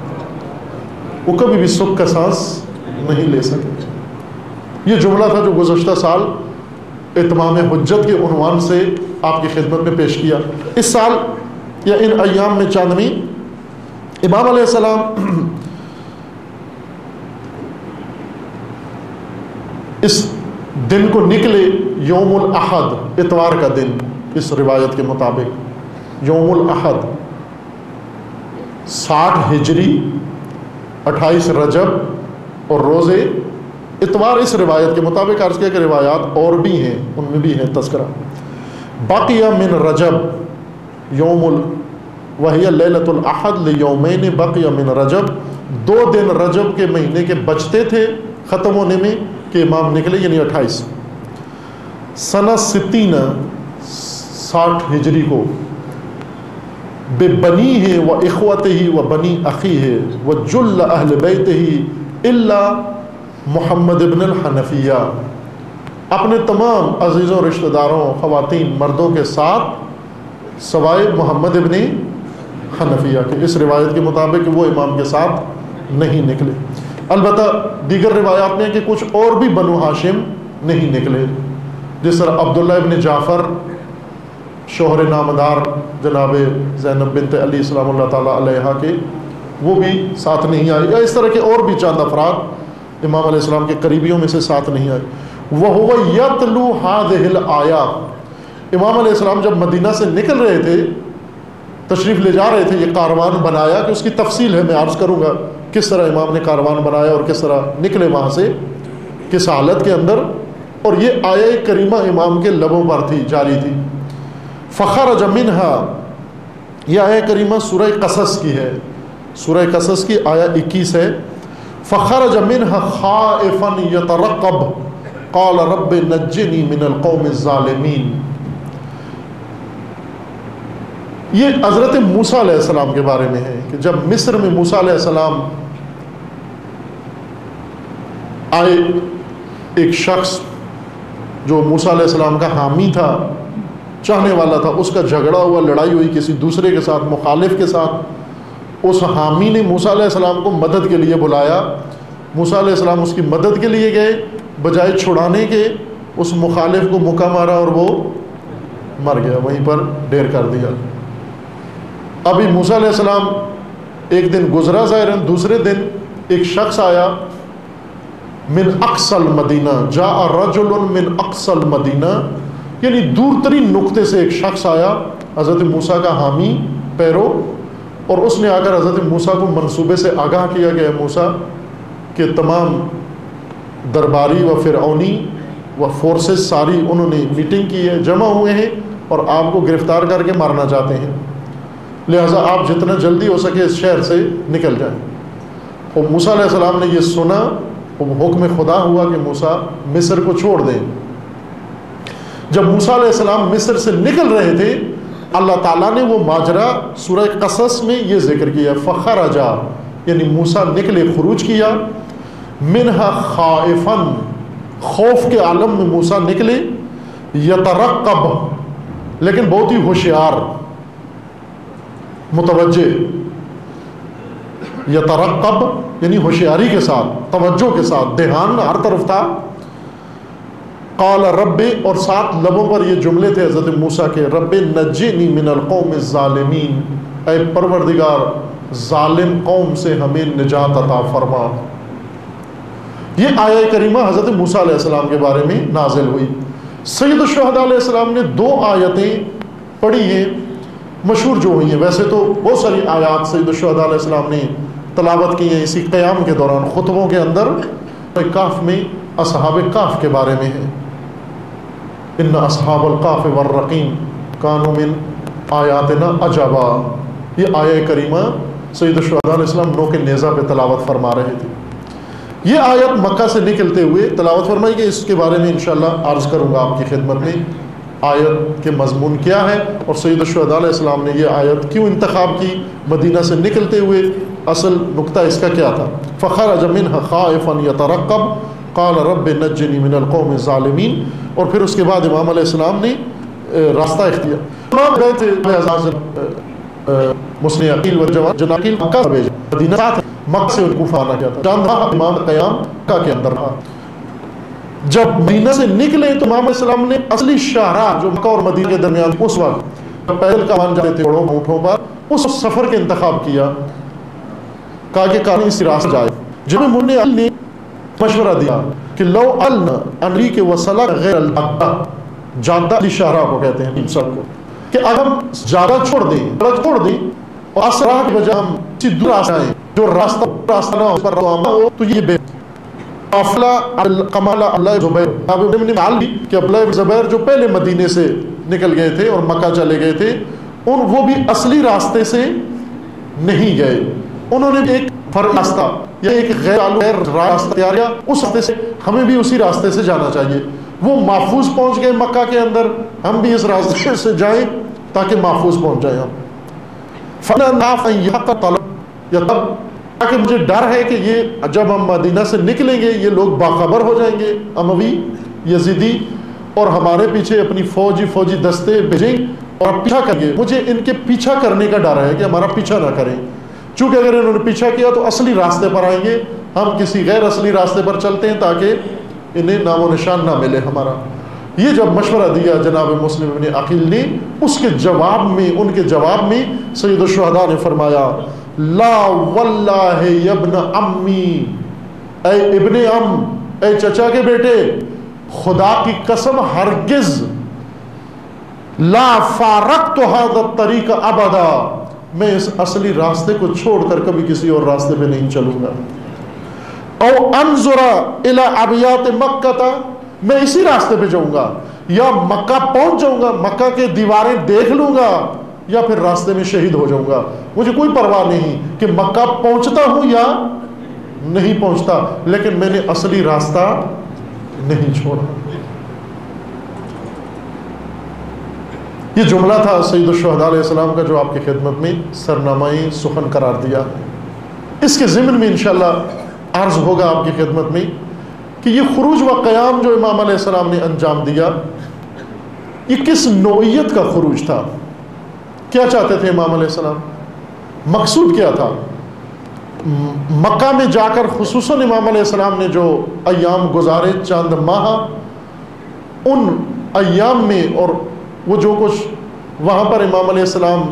وہ کبھی بھی سکھ کا سانس نہیں لے سکے. یہ جملہ تھا جو گزشتہ سال اتمام حجت کے عنوان سے آپ کی خدمت میں پیش کیا. اس سال یا ان ایام میں چاندنی امام علیہ السلام اس دن کو نکلے یوم الاحد، اتوار کا دن، اس روایت کے مطابق یوم الاحد ساٹھ ہجری، اٹھائیس رجب اور روزے اتوار، اس روایت کے مطابق. عرض کیا کہ روایات اور بھی ہیں، ان میں بھی ہے تذکرہ. باقیہ من رجب یوم ال وہی لیلۃ الاحد لیومین بقیہ من رجب، دو دن رجب کے مہینے کے بچتے تھے ختم ہونے میں کہ امام نکلے، یعنی اٹھائیس سنہ ستین، ساٹھ ہجری کو، بے بنی ہے و اخوت ہی و بنی اخی ہے و جل اہل بیت ہی الا محمد ابن الحنفیہ، اپنے تمام عزیزوں، رشتہ داروں، خواتین، مردوں کے ساتھ سوائے محمد ابن حنفیہ کے. اس روایت کے مطابق وہ امام کے ساتھ نہیں نکلے. البتہ دیگر روایات میں کہ کچھ اور بھی بنو ہاشم نہیں نکلے، جس طرح عبداللہ ابن جعفر شوہر نامدار جناب زینب بنت علی السلام اللہ تعالیٰ علیہ کے، وہ بھی ساتھ نہیں آئے، یا اس طرح کے اور بھی چند افراد امام علیہ السلام کے قریبیوں میں سے ساتھ نہیں آئے. وَهُوَ يَتْلُو هَذِهِ الْآيَاتِ، امام علیہ السلام جب مدینہ سے نکل رہے تھے، تشریف لے جا رہے تھے، یہ کاروان بنایا کہ اس کی تفصیل ہے، میں عرض کروں گا کس طرح امام نے کاروان بنایا اور کس طرح نکلے وہاں سے، کس حالت کے اندر. اور یہ آیہ کریمہ امام کے لبوں پر تھی، جاری تھی. فخرج منها، یہ آیہ کریمہ سورہ قصص کی ہے، سورہ قصص کی آیہ اکیس ہے. فخرج منها خائفا يترقب قال رب نجنی من القوم الظالمین. یہ حضرت موسیٰ علیہ السلام کے بارے میں ہے کہ جب مصر میں موسیٰ علیہ السلام آئے، ایک شخص جو موسیٰ علیہ السلام کا حامی تھا، چاہنے والا تھا، اس کا جھگڑا ہوا، لڑائی ہوئی کسی دوسرے کے ساتھ، مخالف کے ساتھ. اس حامی نے موسیٰ علیہ السلام کو مدد کے لیے بلایا. موسیٰ علیہ السلام اس کی مدد کے لیے گئے، بجائے چھڑانے کے اس مخالف کو مکہ مارا اور وہ مر گیا، وہیں پر ڈیر کر دیا۔ ابھی موسیٰ علیہ السلام ایک دن گزرا ظاہراً، دوسرے دن ایک شخص آیا من اقصى المدینہ، جاء رجل من اقصى المدینہ، یعنی دور ترین نقطے سے ایک شخص آیا حضرت موسیٰ کا حامی پیرو، اور اس نے آ کر حضرت موسیٰ کو منصوبے سے آگاہ کیا کہ اے موسیٰ کہ تمام درباری و فرعونی و فورسز ساری انہوں نے میٹنگ کی ہے، جمع ہوئے ہیں اور آپ کو گرفتار کر کے مارنا چاہتے ہیں، لہٰذا آپ جتنا جلدی ہو سکے اس شہر سے نکل جائیں۔ اور موسیٰ علیہ السلام نے یہ سنا، حکم خدا ہوا کہ موسیٰ مصر کو چھوڑ دیں۔ جب موسیٰ علیہ السلام مصر سے نکل رہے تھے، اللہ تعالیٰ نے وہ ماجرا سورہ قصص میں یہ ذکر کیا، فخرجا، یعنی موسیٰ نکلے، خروج کیا، منہا خائفاً، خوف کے عالم میں موسیٰ نکلے، یترقب، لیکن بہت ہی ہوشیار، متوجہ، یترقب یعنی ہوشیاری کے ساتھ، توجہ کے ساتھ، دھیان ہر طرف تھا۔ قال رب، اور ساتھ لبوں پر یہ جملے تھے حضرت موسیٰ کے، رب نجنی من القوم الظالمین، اے پروردگار ظالم قوم سے ہمیں نجات عطا فرما۔ یہ آیہ کریمہ حضرت موسیٰ علیہ السلام کے بارے میں نازل ہوئی۔ سید الشہداء علیہ السلام نے دو آیتیں پڑھی ہیں مشہور جو ہوئی ہیں، ویسے تو بہت ساری آیات سید الشہداء علیہ السلام نے تلاوت کی ہیں اسی قیام کے دوران، خطبوں کے اندر۔ کہف میں اصحاب کہف کے بارے میں ہے، ان اصحاب الکہف والرقیم کانوا من آیاتنا عجبا، یہ آیہ کریمہ سید الشہداء علیہ السلام نو کے نیزہ پہ تلاوت فرما رہے تھے۔ یہ آیت مکہ سے نکلتے ہوئے تلاوت فرمائی کہ اس کے بارے میں انشاءاللہ عرض کروں گا آپ کی خدمت میں، آیت کے مضمون کیا ہے اور سید الشہداء علیہ السلام نے یہ آیت کیوں انتخاب کی مدینہ سے نکلتے ہوئے، اصل نقطہ اس کا کیا تھا۔ فخرج منها خائفا يترقب قال رب نجنی من القوم الظالمین، اور پھر اس کے بعد امام علیہ السلام نے راستہ اختیار، امام گئے تھے مسلم عقیل و جوان جناقیل مکہ بھیجا، مدینہ ساتھ مکہ سے کوفہ آنا کیا تھا، چاند امام قیام مکہ کے اندر رہا۔ جب مدینہ سے نکلے تو امام علیہ السلام نے اصلی شاہراہ جو مکہ اور مدینہ کے درمیان اس وقت پیدل کمان جاتے تھے گھوڑوں اونٹوں پر، اس سفر کے انتخاب کیا، کہا کہ کہانی اس راہ سے جائے۔ جب منہ علی نے مشورہ دیا کہ لو علنا انری کے وصلہ غیر الجادہ، جادہ علی شاہراہ کو کہتے ہیں سب کو، کہ اگر ہم جادہ چھوڑ دیں سڑک چھوڑ دیں اور اس راہ کے بجائے ہم کسی دور راستہ آئیں جو راستہ راستہ نہ ہو اس پر روانہ ہو تو یہ بے قافلہ کمالہ عبداللہ زبیر، اب ابن معلی کہ عبداللہ زبیر جو پہلے مدینے سے نکل گئے تھے اور مکہ چلے گئے تھے، ان وہ بھی اصلی راستے سے نہیں گئے، انہوں نے ایک فرق راستہ یا ایک غیر غیر راستہ تیار کیا، اس راستے سے ہمیں بھی اسی راستے سے جانا چاہیے۔ وہ محفوظ پہنچ گئے مکہ کے اندر، ہم بھی اس راستے سے جائیں تاکہ محفوظ پہنچ جائیں ہم۔ فَلَا نَافًا يَحْقَ طَلَبْ، یا تب تاکہ مجھے ڈر ہے کہ یہ جب ہم مدینہ سے نکلیں گے یہ لوگ باخبر ہو جائیں گے، اموی یزیدی، اور ہمارے پیچھے اپنی فوجی فوجی دستے بھیجیں اور پیچھا کریں گے، مجھے ان کے پیچھا کرنے کا ڈر ہے کہ ہمارا پیچھا نہ کریں، چونکہ اگر انہوں نے پیچھا کیا تو اصلی راستے پر آئیں گے، ہم کسی غیر اصلی راستے پر چلتے ہیں تاکہ انہیں نام و نشان نہ ملے ہمارا۔ یہ جب مشورہ دیا جناب مسلم ابن عقیل نے، اس کے جواب میں ان کے جواب میں سید الشہداء نے فرمایا لا واللہ ابن امی، اے ابن ام، اے چچا کے بیٹے، خدا کی قسم ہرگز لا فارقت هذا الطریق ابدا، میں اس اصلی راستے کو چھوڑ کر کبھی کسی اور راستے پہ نہیں چلوں گا۔ او انظر الى ابیات مکہ، میں اسی راستے پہ جاؤں گا، یا مکہ پہنچ جاؤں گا، مکہ کے دیواریں دیکھ لوں گا، یا پھر راستے میں شہید ہو جاؤں گا، مجھے کوئی پرواہ نہیں کہ مکہ پہنچتا ہوں یا نہیں پہنچتا، لیکن میں نے اصلی راستہ نہیں چھوڑا۔ یہ جملہ تھا سید الشہداء علیہ السلام کا جو آپ کی خدمت میں سرنامۂ سخن قرار دیا۔ اس کے ضمن میں انشاءاللہ عرض ہوگا آپ کی خدمت میں کہ یہ خروج و قیام جو امام علیہ السلام نے انجام دیا، یہ کس نوعیت کا خروج تھا، کیا چاہتے تھے امام علیہ السلام، مقصود کیا تھا۔ مکہ میں جا کر خصوصاً امام علیہ السلام نے جو ایام گزارے، چند ماہ، ان ایام میں اور وہ جو کچھ وہاں پر امام علیہ السلام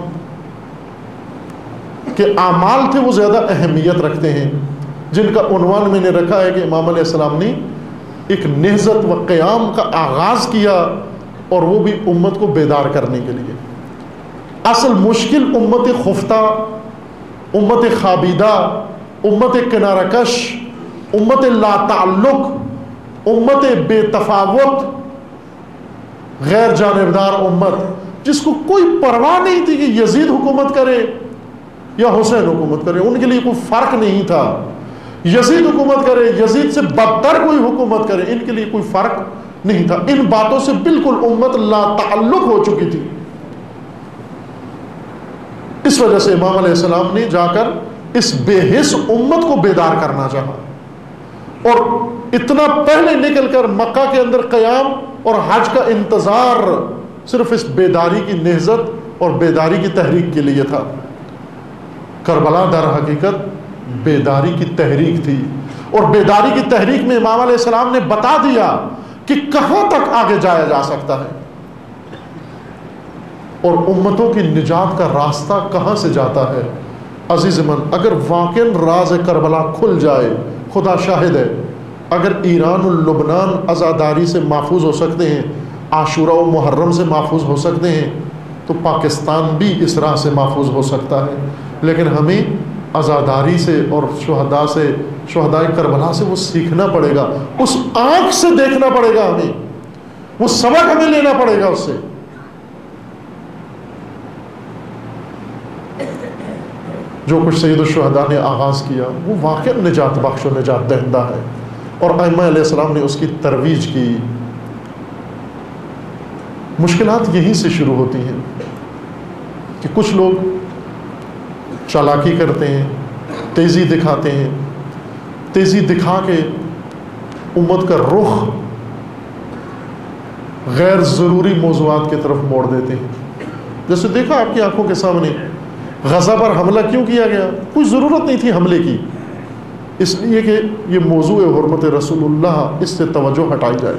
کے اعمال تھے وہ زیادہ اہمیت رکھتے ہیں، جن کا عنوان میں نے رکھا ہے کہ امام علیہ السلام نے ایک نہضت و قیام کا آغاز کیا، اور وہ بھی امت کو بیدار کرنے کے لیے۔ اصل مشکل امت خفتہ، امت خوابیدہ، امت کنارہ کش، امت لا تعلق، امت بے تفاوت، غیر جانبدار امت، جس کو کوئی پرواہ نہیں تھی کہ یزید حکومت کرے یا حسین حکومت کرے، ان کے لیے کوئی فرق نہیں تھا۔ یزید حکومت کرے، یزید سے بدتر کوئی حکومت کرے، ان کے لیے کوئی فرق نہیں تھا۔ ان باتوں سے بالکل امت لا تعلق ہو چکی تھی۔ اس وجہ سے امام علیہ السلام نے جا کر اس بے حس امت کو بیدار کرنا چاہا، اور اتنا پہلے نکل کر مکہ کے اندر قیام اور حج کا انتظار صرف اس بیداری کی نہضت اور بیداری کی تحریک کے لیے تھا۔ کربلا در حقیقت بیداری کی تحریک تھی، اور بیداری کی تحریک میں امام علیہ السلام نے بتا دیا کہ کہاں تک آگے جایا جا سکتا ہے، اور امتوں کی نجات کا راستہ کہاں سے جاتا ہے۔ عزیز من، اگر واقعاً راز کربلا کھل جائے، خدا شاہد ہے، اگر ایران و لبنان عزاداری سے محفوظ ہو سکتے ہیں، عاشورہ و محرم سے محفوظ ہو سکتے ہیں، تو پاکستان بھی اس راہ سے محفوظ ہو سکتا ہے۔ لیکن ہمیں عزاداری سے اور شہداء سے، شہداء کربلا سے وہ سیکھنا پڑے گا، اس آنکھ سے دیکھنا پڑے گا، ہمیں وہ سبق ہمیں لینا پڑے گا اس سے۔ جو کچھ سید الشہداء نے آغاز کیا وہ واقعا نجات بخش و نجات دہندہ ہے، اور ائمہ علیہ السلام نے اس کی ترویج کی۔ مشکلات یہیں سے شروع ہوتی ہیں کہ کچھ لوگ چالاکی کرتے ہیں، تیزی دکھاتے ہیں، تیزی دکھا کے امت کا رخ غیر ضروری موضوعات کی طرف موڑ دیتے ہیں۔ جیسے دیکھا آپ کی آنکھوں کے سامنے غزہ پر حملہ کیوں کیا گیا؟ کوئی ضرورت نہیں تھی حملے کی، اس لیے کہ یہ موضوع حرمت رسول اللہ، اس سے توجہ ہٹائی جائے۔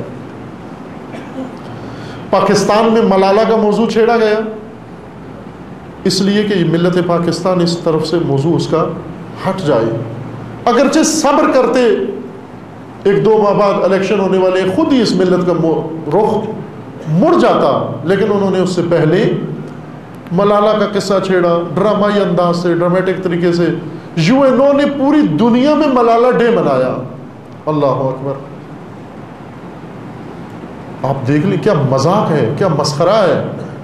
پاکستان میں ملالہ کا موضوع چھیڑا گیا اس لیے کہ ملت پاکستان اس طرف سے موضوع اس کا ہٹ جائے۔ اگرچہ صبر کرتے، ایک دو ماہ بعد الیکشن ہونے والے، خود ہی اس ملت کا رخ مڑ جاتا، لیکن انہوں نے اس سے پہلے ملالہ کا قصہ چھیڑا، ڈرامائی انداز سے، ڈرامیٹک طریقے سے۔ یو این او نے پوری دنیا میں ملالہ ڈے منایا۔ اللہ اکبر! آپ دیکھ لیں کیا مذاق ہے، کیا مسخرہ ہے۔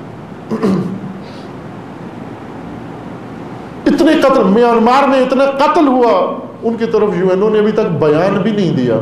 اتنے قتل میانمار میں، اتنا قتل ہوا، ان کی طرف یو این او نے ابھی تک بیان بھی نہیں دیا۔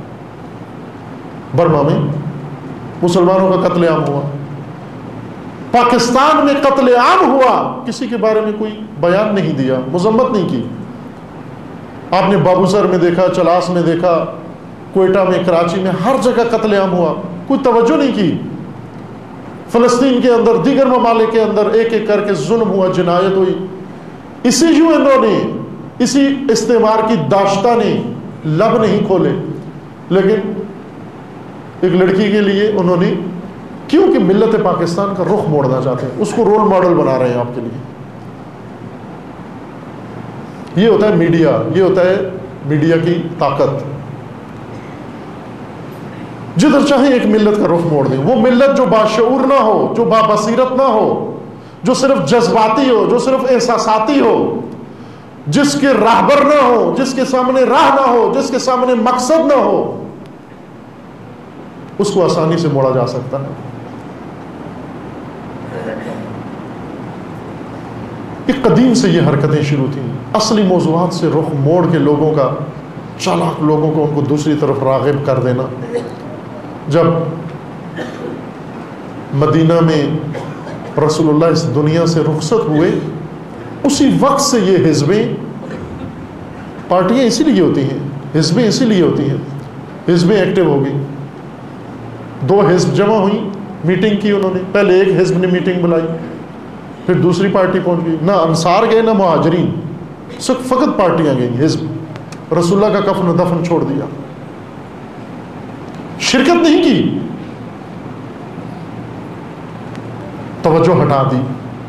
برما میں مسلمانوں کا قتل عام ہوا، پاکستان میں قتل عام ہوا، کسی کے بارے میں کوئی بیان نہیں دیا، مذمت نہیں کی۔ آپ نے بابو سر میں دیکھا، چلاس میں دیکھا، کوئٹہ میں، کراچی میں، ہر جگہ قتل عام ہوا، کوئی توجہ نہیں کی۔ فلسطین کے اندر، دیگر ممالک کے اندر ایک ایک کر کے ظلم ہوا، جنایت ہوئی۔ اسی یو این او نے، اسی استعمار کی داشتہ نے لب نہیں کھولے، لیکن ایک لڑکی کے لیے انہوں نے، کیونکہ ملت پاکستان کا رخ موڑنا چاہتے ہیں، اس کو رول ماڈل بنا رہے ہیں آپ کے لیے۔ یہ ہوتا ہے میڈیا، یہ ہوتا ہے میڈیا کی طاقت۔ جدھر چاہیں ایک ملت کا رخ موڑ دیں۔ وہ ملت جو باشعور نہ ہو، جو بابصیرت نہ ہو، جو صرف جذباتی ہو، جو صرف احساساتی ہو، جس کے راہبر نہ ہو، جس کے سامنے راہ نہ ہو، جس کے سامنے مقصد نہ ہو، اس کو آسانی سے موڑا جا سکتا ہے۔ کہ قدیم سے یہ حرکتیں شروع تھیں، اصلی موضوعات سے رخ موڑ کے لوگوں کا، چالاک لوگوں کو ان کو دوسری طرف راغب کر دینا۔ جب مدینہ میں رسول اللہ اس دنیا سے رخصت ہوئے، اسی وقت سے یہ حزبیں، پارٹیاں اسی لیے ہوتی ہیں، حزبیں اسی لیے ہوتی ہیں، حزبیں ایکٹیو ہو گئی۔ دو حزب جمع ہوئی، میٹنگ کی انہوں نے، پہلے ایک حزب نے میٹنگ بلائی، پھر دوسری پارٹی پہنچ گئی، نہ انصار گئے نہ مہاجرین، صرف فقط پارٹیاں گئیں، حزب۔ رسول اللہ کا کفن و دفن چھوڑ دیا، شرکت نہیں کی، توجہ ہٹا دی.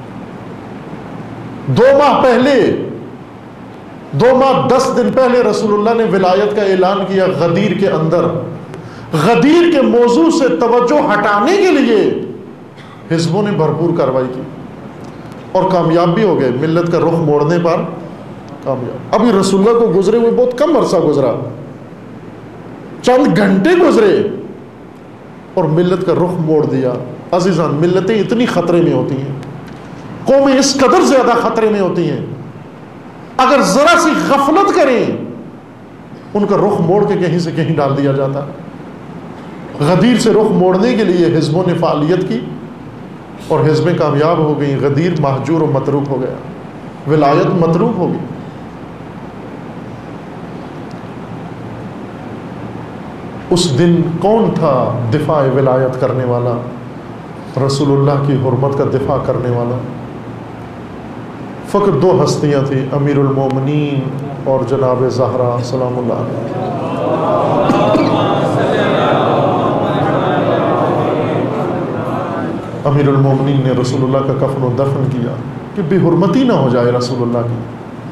دو ماہ پہلے دو ماہ دس دن پہلے رسول اللہ نے ولایت کا اعلان کیا غدیر کے اندر. غدیر کے موضوع سے توجہ ہٹانے کے لیے حزبوں نے بھرپور کارروائی کی اور کامیاب بھی ہو گئے. ملت کا رخ موڑنے پر کامیاب. ابھی رسول اللہ کو گزرے ہوئے بہت کم عرصہ گزرا, چند گھنٹے گزرے اور ملت کا رخ موڑ دیا. عزیزان, ملتیں اتنی خطرے میں ہوتی ہیں, قومیں اس قدر زیادہ خطرے میں ہوتی ہیں, اگر ذرا سی غفلت کریں ان کا رخ موڑ کے کہیں سے کہیں ڈال دیا جاتا. غدیر سے رخ موڑنے کے لیے حزبوں نے فعالیت کی اور حزبیں کامیاب ہو گئیں. غدیر مہجور و متروک ہو گیا, ولایت متروک ہو گئی. اس دن کون تھا دفاع ولایت کرنے والا؟ رسول اللہ کی حرمت کا دفاع کرنے والا فقط دو ہستیاں تھیں, امیر المومنین اور جناب زہرا سلام اللہ علیہ. امیر المومنین نے رسول اللہ کا کفن و دفن کیا کہ بے حرمتی نہ ہو جائے رسول اللہ کی,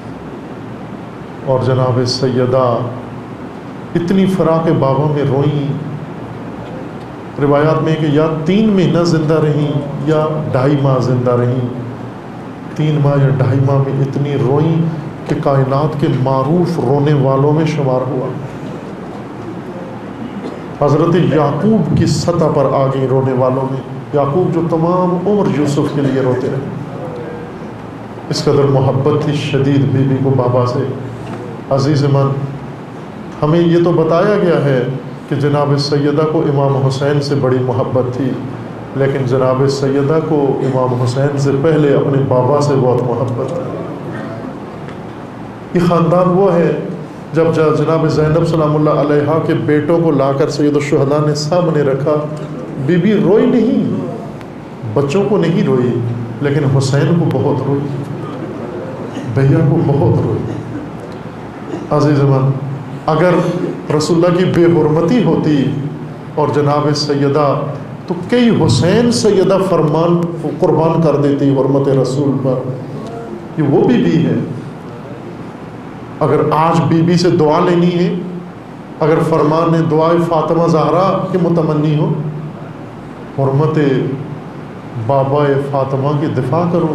اور جناب سیدہ اتنی فراق بابا میں روئیں. روایات میں کہ یا تین مہینہ زندہ رہیں یا ڈھائی ماہ زندہ رہیں. تین ماہ یا ڈھائی ماہ میں اتنی روئیں کہ کائنات کے معروف رونے والوں میں شمار ہوا. حضرت یعقوب کی سطح پر آ گئی رونے والوں میں. یعقوب جو تمام عمر یوسف کے لیے روتے رہے, اس قدر محبت تھی شدید بی بی کو بابا سے. عزیز من, ہمیں یہ تو بتایا گیا ہے کہ جناب سیدہ کو امام حسین سے بڑی محبت تھی, لیکن جناب سیدہ کو امام حسین سے پہلے اپنے بابا سے بہت محبت تھی. یہ خاندان وہ ہے جب جناب زینب سلام اللہ علیہا کے بیٹوں کو لا کر سید الشہداء نے سامنے رکھا, بی بی روئی نہیں, بچوں کو نہیں روئی, لیکن حسین کو بہت روئی, بھیا کو بہت روئی. عزیز من, اگر رسول اللہ کی بے حرمتی ہوتی اور جناب سیدہ تو کئی حسین سیدہ فرمان قربان کر دیتی حرمت رسول پر. یہ وہ بی بی ہے. اگر آج بی بی سے دعا لینی ہے, اگر فرمان نے دعائے فاطمہ زہرا کے متمنی ہو, حرمت بابا فاطمہ کی دفاع کرو.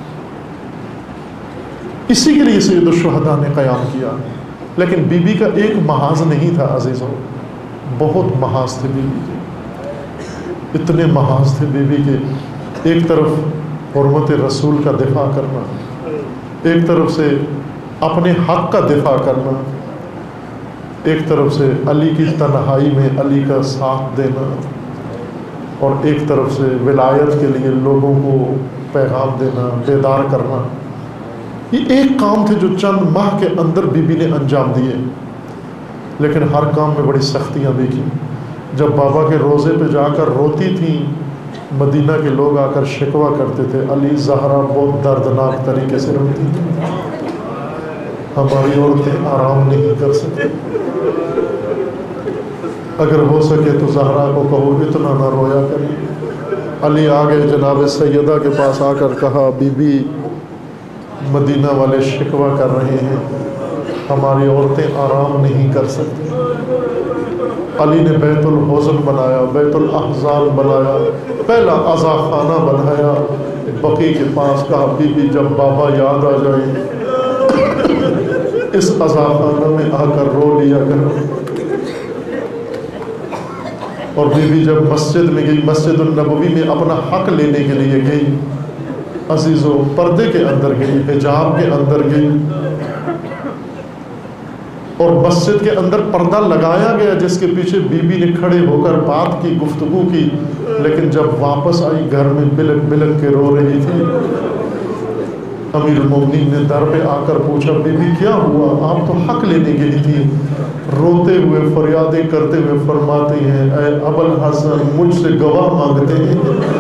اسی کے لیے سید الشہداء نے قیام کیا. لیکن بی بی کا ایک محاذ نہیں تھا عزیزوں, بہت محاذ تھے بی بی کے, اتنے محاذ تھے بی بی کے. ایک طرف حرمت رسول کا دفاع کرنا, ایک طرف سے اپنے حق کا دفاع کرنا, ایک طرف سے علی کی تنہائی میں علی کا ساتھ دینا, اور ایک طرف سے ولایت کے لیے لوگوں کو پیغام دینا, بیدار کرنا. یہ ایک کام تھے جو چند ماہ کے اندر بی بی نے انجام دیے, لیکن ہر کام میں بڑی سختیاں دیکھی. جب بابا کے روزے پہ جا کر روتی تھیں, مدینہ کے لوگ آ کر شکوہ کرتے تھے, علی زہرا بہت دردناک طریقے سے روتی تھی, ہماری عورتیں آرام نہیں کر سکتی. اگر ہو سکے تو زہرا کو کہو اتنا نہ رویا کریے. علی آ گئے جناب سیدہ کے پاس, آ کر کہا بی بی مدینہ والے شکوہ کر رہے ہیں, ہماری عورتیں آرام نہیں کر سکتی. علی نے بیت الحزن بنایا, بیت الاحزان بنایا, پہلا عزا خانہ بنایا بقی کے پاس. کہا بی بی جب بابا یاد آ جائے اس عزا خانہ میں آ کر رو لیا کرو. اور بی بی جب مسجد میں گئی, مسجد النبوی میں اپنا حق لینے کے لیے گئی, عزیزوں پردے کے اندر گئی, حجاب کے اندر گئی, اور مسجد کے اندر پردہ لگایا گیا جس کے پیچھے بی بی نے کھڑے ہو کر بات کی, گفتگو کی. لیکن جب واپس آئی گھر میں بلک بلک کے رو رہی تھی. امیر المومنین نے در پہ آ کر پوچھا بی بی کیا ہوا, آپ تو حق لینے گئی تھی. روتے ہوئے فریادیں کرتے ہوئے فرماتی ہیں اے ابوالحسن مجھ سے گواہ مانگتے ہیں.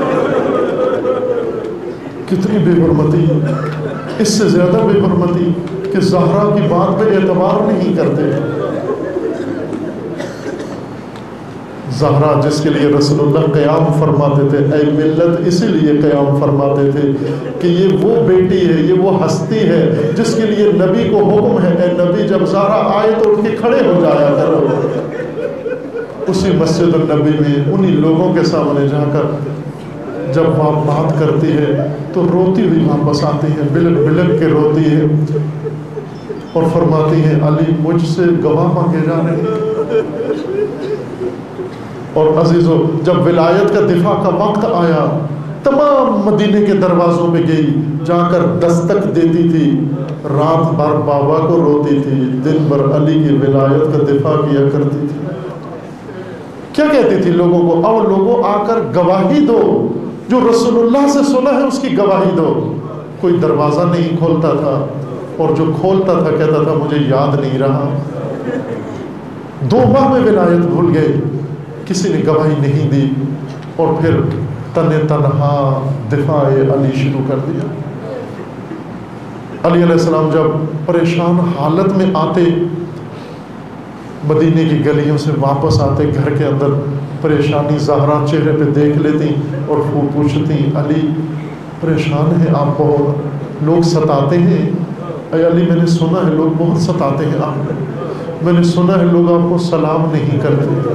کتنی بے حرمتی, اس سے زیادہ بے حرمتی کہ زہرا کی بات پہ اعتبار نہیں کرتے. زہرا جس کے لیے رسول اللہ قیام فرماتے تھے، اے ملت اسی لیے قیام فرماتے تھے کہ یہ وہ بیٹی ہے، یہ وہ ہستی ہے جس کے لیے نبی کو حکم ہے، اے نبی جب زہرا آئے تو اٹھ کے کھڑے ہو جایا کرو۔ اسی مسجد النبی میں انہی لوگوں کے سامنے جا کر جب وہ بات کرتی ہے تو روتی ہوئی واپس آتی ہے، بلک بلک کے روتی ہے اور فرماتی ہے علی مجھ سے گواہ مانگے جا رہے ہیں۔ اور عزیزو جب ولایت کا دفاع کا وقت آیا تمام مدینے کے دروازوں پہ گئی، جا کر دستک دیتی تھی، رات بھر بابا کو روتی تھی، دن بھر علی کی ولایت کا دفاع کیا کرتی تھی۔ کیا کہتی تھی لوگوں کو؟ اور لوگوں آ کر گواہی دو، جو رسول اللہ سے سنا ہے اس کی گواہی دو۔ کوئی دروازہ نہیں کھولتا تھا، اور جو کھولتا تھا کہتا تھا مجھے یاد نہیں رہا۔ دو ماہ میں ولایت بھول گئے، کسی نے گواہی نہیں دی، اور پھر تن تنہا دفاع علی شروع کر دیا۔ علی علیہ السلام جب پریشان حالت میں آتے، مدینے کی گلیوں سے واپس آتے، گھر کے اندر پریشانی زہرا چہرے پہ دیکھ لیتی اور وہ پوچھتی علی پریشان ہیں آپ بہت، لوگ ستاتے ہیں؟ اے علی میں نے سنا ہے لوگ بہت ستاتے ہیں آپ کو، میں نے سنا ہے لوگ آپ کو سلام نہیں کرتے۔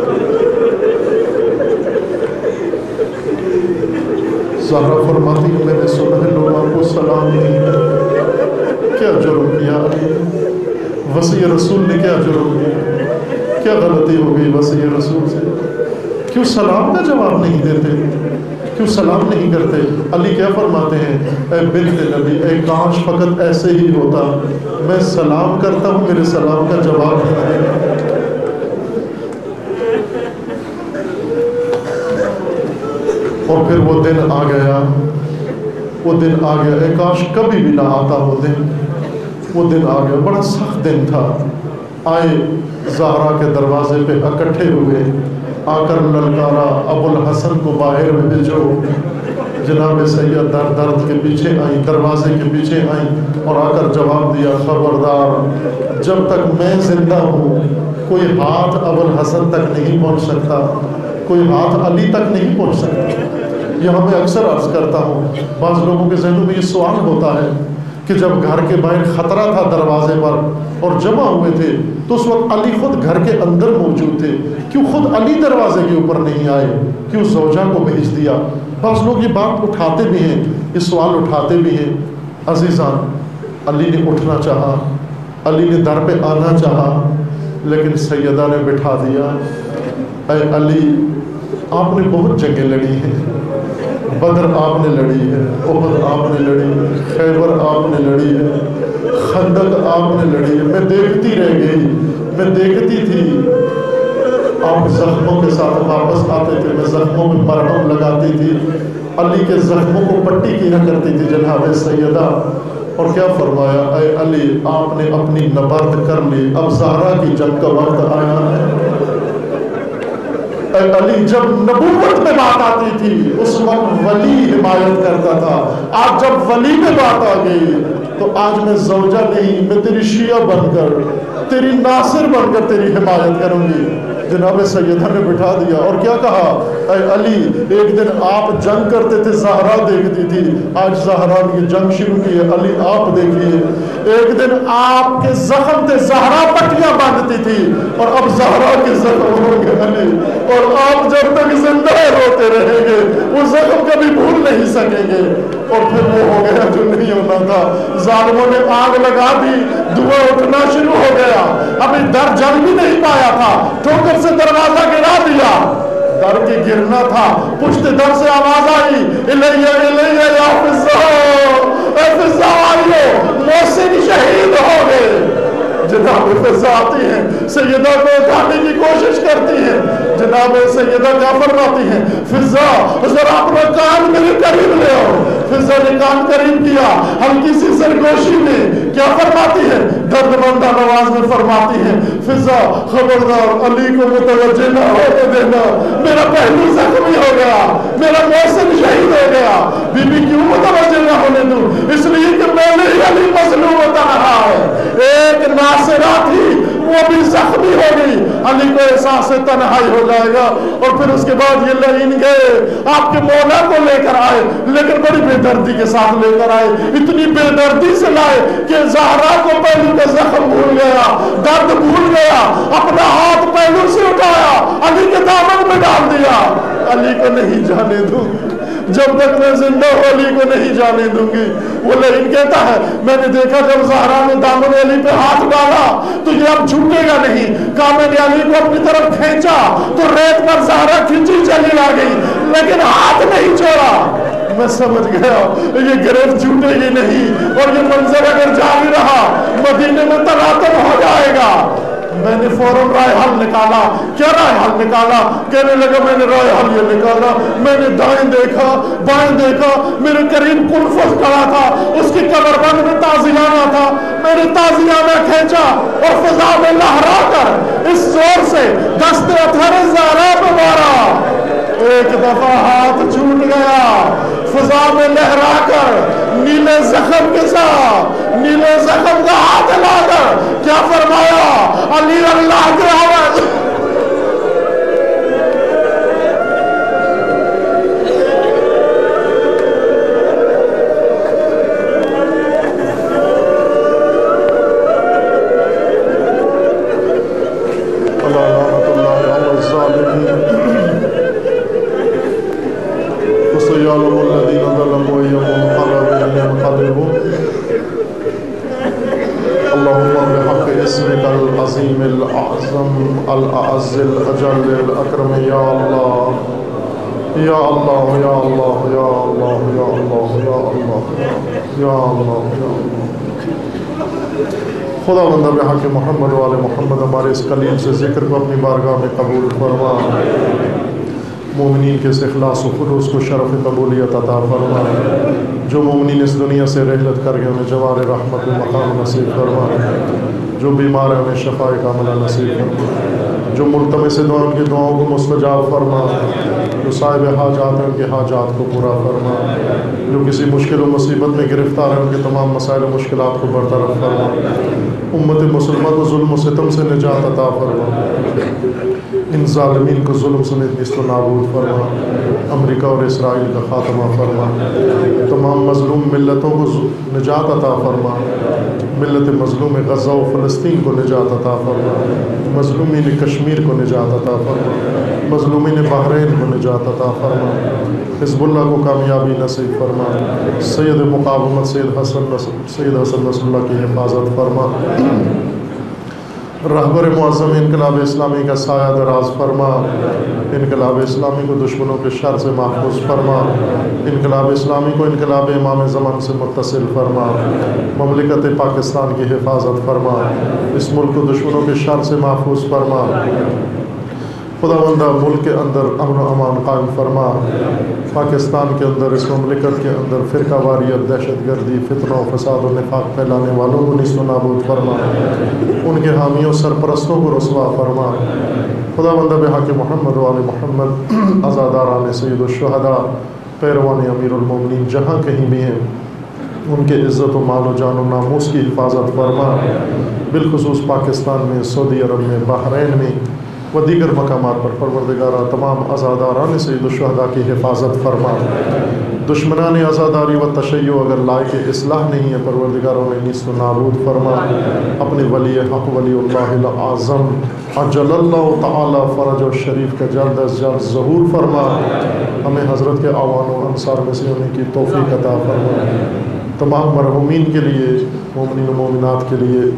زہرا فرماتی ہے میں نے سنا ہے لوگ آپ کو سلام نہیں کرتے۔ کیا جرم کیا علی؟ وصی رسول نے کیا جرم کیا؟ کیا غلطی ہو گئی وصی رسول سے؟ کیوں سلام کا جواب نہیں دیتے؟ کیوں سلام نہیں کرتے؟ علی کیا فرماتے ہیں؟ اے بنت نبی، اے کاش فقط ایسے ہی ہوتا، میں سلام کرتا ہوں میرے سلام کا جواب نہیں دیتا۔ اور پھر وہ دن آ گیا، وہ دن آ گیا، اے کاش کبھی بھی نہ آتا وہ دن۔ وہ دن آ گیا، بڑا سخت دن تھا۔ آئے زہرا کے دروازے پہ اکٹھے ہوئے، آ کر للکارا ابو الحسن کو باہر میں بھیجو۔ جناب سید در درد کے پیچھے آئیں، دروازے کے پیچھے آئیں اور آ کر جواب دیا خبردار جب تک میں زندہ ہوں کوئی ہاتھ ابو الحسن تک نہیں پہنچ سکتا، کوئی ہاتھ علی تک نہیں پہنچ سکتا۔ یہاں میں اکثر عرض کرتا ہوں، بعض لوگوں کے ذہنوں میں یہ سوال ہوتا ہے کہ جب گھر کے باہر خطرہ تھا دروازے پر اور جمع ہوئے تھے تو اس وقت علی خود گھر کے اندر موجود تھے، کیوں خود علی دروازے کے اوپر نہیں آئے؟ کیوں زوجہ کو بھیج دیا؟ بعض لوگ یہ بات اٹھاتے بھی ہیں، یہ سوال اٹھاتے بھی ہیں۔ عزیزان، علی نے اٹھنا چاہا، علی نے در پہ آنا چاہا، لیکن سیدہ نے بٹھا دیا۔ اے علی، آپ نے بہت جنگیں لڑی ہیں، بدر آپ نے لڑی ہے، احد آپ نے لڑی ہے، خیبر آپ نے لڑی ہے، خندق آپ نے لڑی ہے، میں دیکھتی رہ گئی، میں دیکھتی تھی آپ زخموں کے ساتھ واپس آتے تھے، میں زخموں میں مرہم لگاتی تھی، علی کے زخموں کو پٹی کیا کرتی تھی جناب سیدہ۔ اور کیا فرمایا؟ اے علی، آپ نے اپنی نبرد کر لی، اب زہرا کی جنگ کا وقت آیا ہے۔ اے علی، جب نبوت میں بات آتی تھی اس وقت ولی حمایت کرتا تھا، آج جب ولی میں بات آ گئی تو آج میں زوجہ نہیں، میں تیری شیعہ بن کر، تیری ناصر بن کر تیری حمایت کروں گی۔ جناب سیدہ نے بٹھا دیا اور کیا کہا؟ اے علی، ایک دن آپ جنگ کرتے تھے، زہرا دیکھتی تھی، آج زہرا نے جنگ شروع کی ہے، علی آپ دیکھیے۔ ایک دن آپ کے زخم تھے، زہرا پٹیاں باندھتی تھی، اور اب زہرا کے زخم ہو گئے علی، اور آپ جب تک زندہ روتے رہیں گے وہ زخم کبھی بھول نہیں سکیں گے۔ اور پھر وہ ہو گیا جو نہیں ہونا تھا، ظالموں نے آگ لگا دی، دھواں اٹھنا شروع ہو گیا، ابھی در جل بھی نہیں پایا تھا، ٹھوکر سے دروازہ گرا دیا، در کے گرنا تھا، پشت در سے آواز آئی، الیہ الیہ یا فضا، اے فضا آئیو، محسن شہید ہو گئے۔ جناب فضا آتی ہیں، سیدہ کو اٹھانے کی کوشش کرتی ہیں، جناب سیدہ کیا فرماتی ہیں؟ فضا ذرا اپنا کان میرے قریب لے آؤ۔ فضا نے کان قریب کیا، ہلکی سی سرگوشی میں کیا فرماتی ہے؟ درد مندہ آواز میں فرماتی ہیں، فضا خبردار علی کو متوجہ نہ ہونے دینا، میرا پہلو زخمی ہو گیا، میرا محسن شہید ہو گیا۔ بی بی کیوں متوجہ نہ ہونے دوں؟ اس لیے کہ میں نے علی مظلوم ہوتا رہا ہے۔ ایک ناصرہ تھی، وہ بھی زخمی ہوگی. علی کو احساس تنہائی ہو جائے گا. اور پھر اس کے بعد یہ لعین گئے آپ کے مولا کو لے کر آئے, لیکن بڑی بے دردی کے ساتھ لے کر آئے, اتنی بے دردی سے لائے کہ زہرا کو پہلو کا زخم بھول گیا, درد بھول گیا, اپنا ہاتھ پہلو سے اٹھایا, علی کے دامن میں ڈال دیا. علی کو نہیں جانے دوں گی, جب تک میں زندہ ہوں علی کو نہیں جانے دوں گی. وہ لیکن کہتا ہے میں نے دیکھا جب زہرا نے دامن علی پہ ہاتھ ڈالا تو یہ اب جھکے گا نہیں. کہا میں نے علی کو اپنی طرف کھینچا تو ریت پر زہرا کھینچی چلی آ گئی, لیکن ہاتھ نہیں چھوڑا. میں سمجھ گیا یہ گرفت چھوٹے گی نہیں, اور یہ منظر اگر جاری رہا مدینے میں تلاطم ہو جائے گا. میں نے فوراً رائے حل نکالا. کیا رائے حل نکالا؟ کہنے لگا میں نے رائے حل یہ نکالا, میں نے دائیں دیکھا بائیں دیکھا, میرے قریب کلفت کھڑا تھا, اس کی کمر بند میں تازیانہ تھا, میں نے تازیانہ کھینچا اور فضا میں لہرا کر اس زور سے دست اطہر زہرا پہ مارا. ایک دفعہ ہاتھ چھوٹ گیا, فضا میں لہرا کر نیلے زخم کے ساتھ نیلے زخم کا ہاتھ لا کر کیا فرمایا, علی اللہ کے حوالے. الأعز الأجل الأكرم يا الله يا الله يا الله يا الله يا الله يا الله يا الله يا الله. خدا بندہ بحق محمد و آل محمد ہمارے اس قلیل سے ذکر کو اپنی بارگاہ میں قبول فرما. مومنین کے اس اخلاص و خلوص کو شرف قبولیت عطا فرما. جو مومنین اس دنیا سے رحلت کر گئے انہیں جوار رحمت و مقام نصیب فرما. جو بیمار ہیں انہیں شفاء کاملہ نصیب فرما. جو ملتمس دعا ان کی دعاؤں کو مستجاب فرما. جو صاحب حاجات ہیں ان کے حاجات کو پورا فرما. جو کسی مشکل و مصیبت میں گرفتار ہیں ان کے تمام مسائل و مشکلات کو برطرف فرما. امت مسلمہ کو ظلم و ستم سے نجات عطا فرما. ان ظالمین کو ظلم سمیت نیست و نابود فرما. امریکہ اور اسرائیل کا خاتمہ فرما. تمام مظلوم ملتوں کو نجات عطا فرما. ملت مظلوم غزہ و فلسطین کو نجات عطا فرما. مظلومین کشمیر کو نجات عطا فرما. مظلومین بحرین کو نجات عطا فرما. حزب اللہ کو کامیابی نصیب فرما. سید مقاومت سید حسن سید حسن نصر اللہ کی حفاظت فرما. رہبر معظم انقلاب اسلامی کا سایہ دراز فرما. انقلاب اسلامی کو دشمنوں کے شر سے محفوظ فرما. انقلاب اسلامی کو انقلاب امام زمان سے متصل فرما. مملکت پاکستان کی حفاظت فرما. اس ملک کو دشمنوں کے شر سے محفوظ فرما. خدا بندہ ملک کے اندر امن و امان قائم فرما. پاکستان کے اندر اس مملکت کے اندر فرقہ واریت دہشت گردی فتنہ و فساد و نفاق پھیلانے والوں کو نیست و نابود فرما. ان کے حامیوں سرپرستوں کو رسوا فرما. خدا بندہ بحق محمد و آل محمد عزاداران سید الشہداء پیروان امیر المومنین جہاں کہیں بھی ہیں ان کے عزت و مال و جان و ناموس کی حفاظت فرما. بالخصوص پاکستان میں سعودی عرب میں بحرین میں و دیگر مقامات پر پروردگارہ تمام عزاداران سید الشہداء کی حفاظت فرما. دشمنان عزاداری و تشیع اگر لائق اصلاح نہیں ہے پروردگاروں میں نیست و نابود فرما. اپنے ولی حق ولی اللہ العظم عجل اللہ تعالی فرج و شریف کا جلد از جلد ظہور فرما. ہمیں حضرت کے اعوان و انصار میں سے ہونے کی توفیق عطا فرما. تمام مرحومین کے لیے مومنین و مومنات کے لیے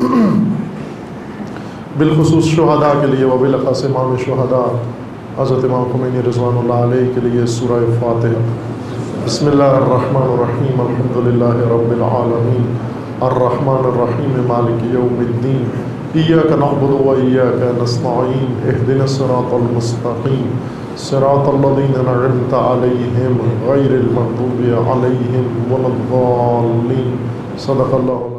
بالخصوص شہداء کے لیے وبالخص امام شہداء حضرت امام خمینی رضوان اللہ علیہ کے لیے سورہ فاتحہ. بسم اللہ الرحمن الرحیم الحمد للہ رب العالمین الرحمن الرحیم مالک یوم الدین ایاک نعبد و ایاک نستعین اہدنا الصراط المستقیم صراط الذین انعمت علیہم غیر المغضوب علیہم ولا الضالین. صدق اللہ.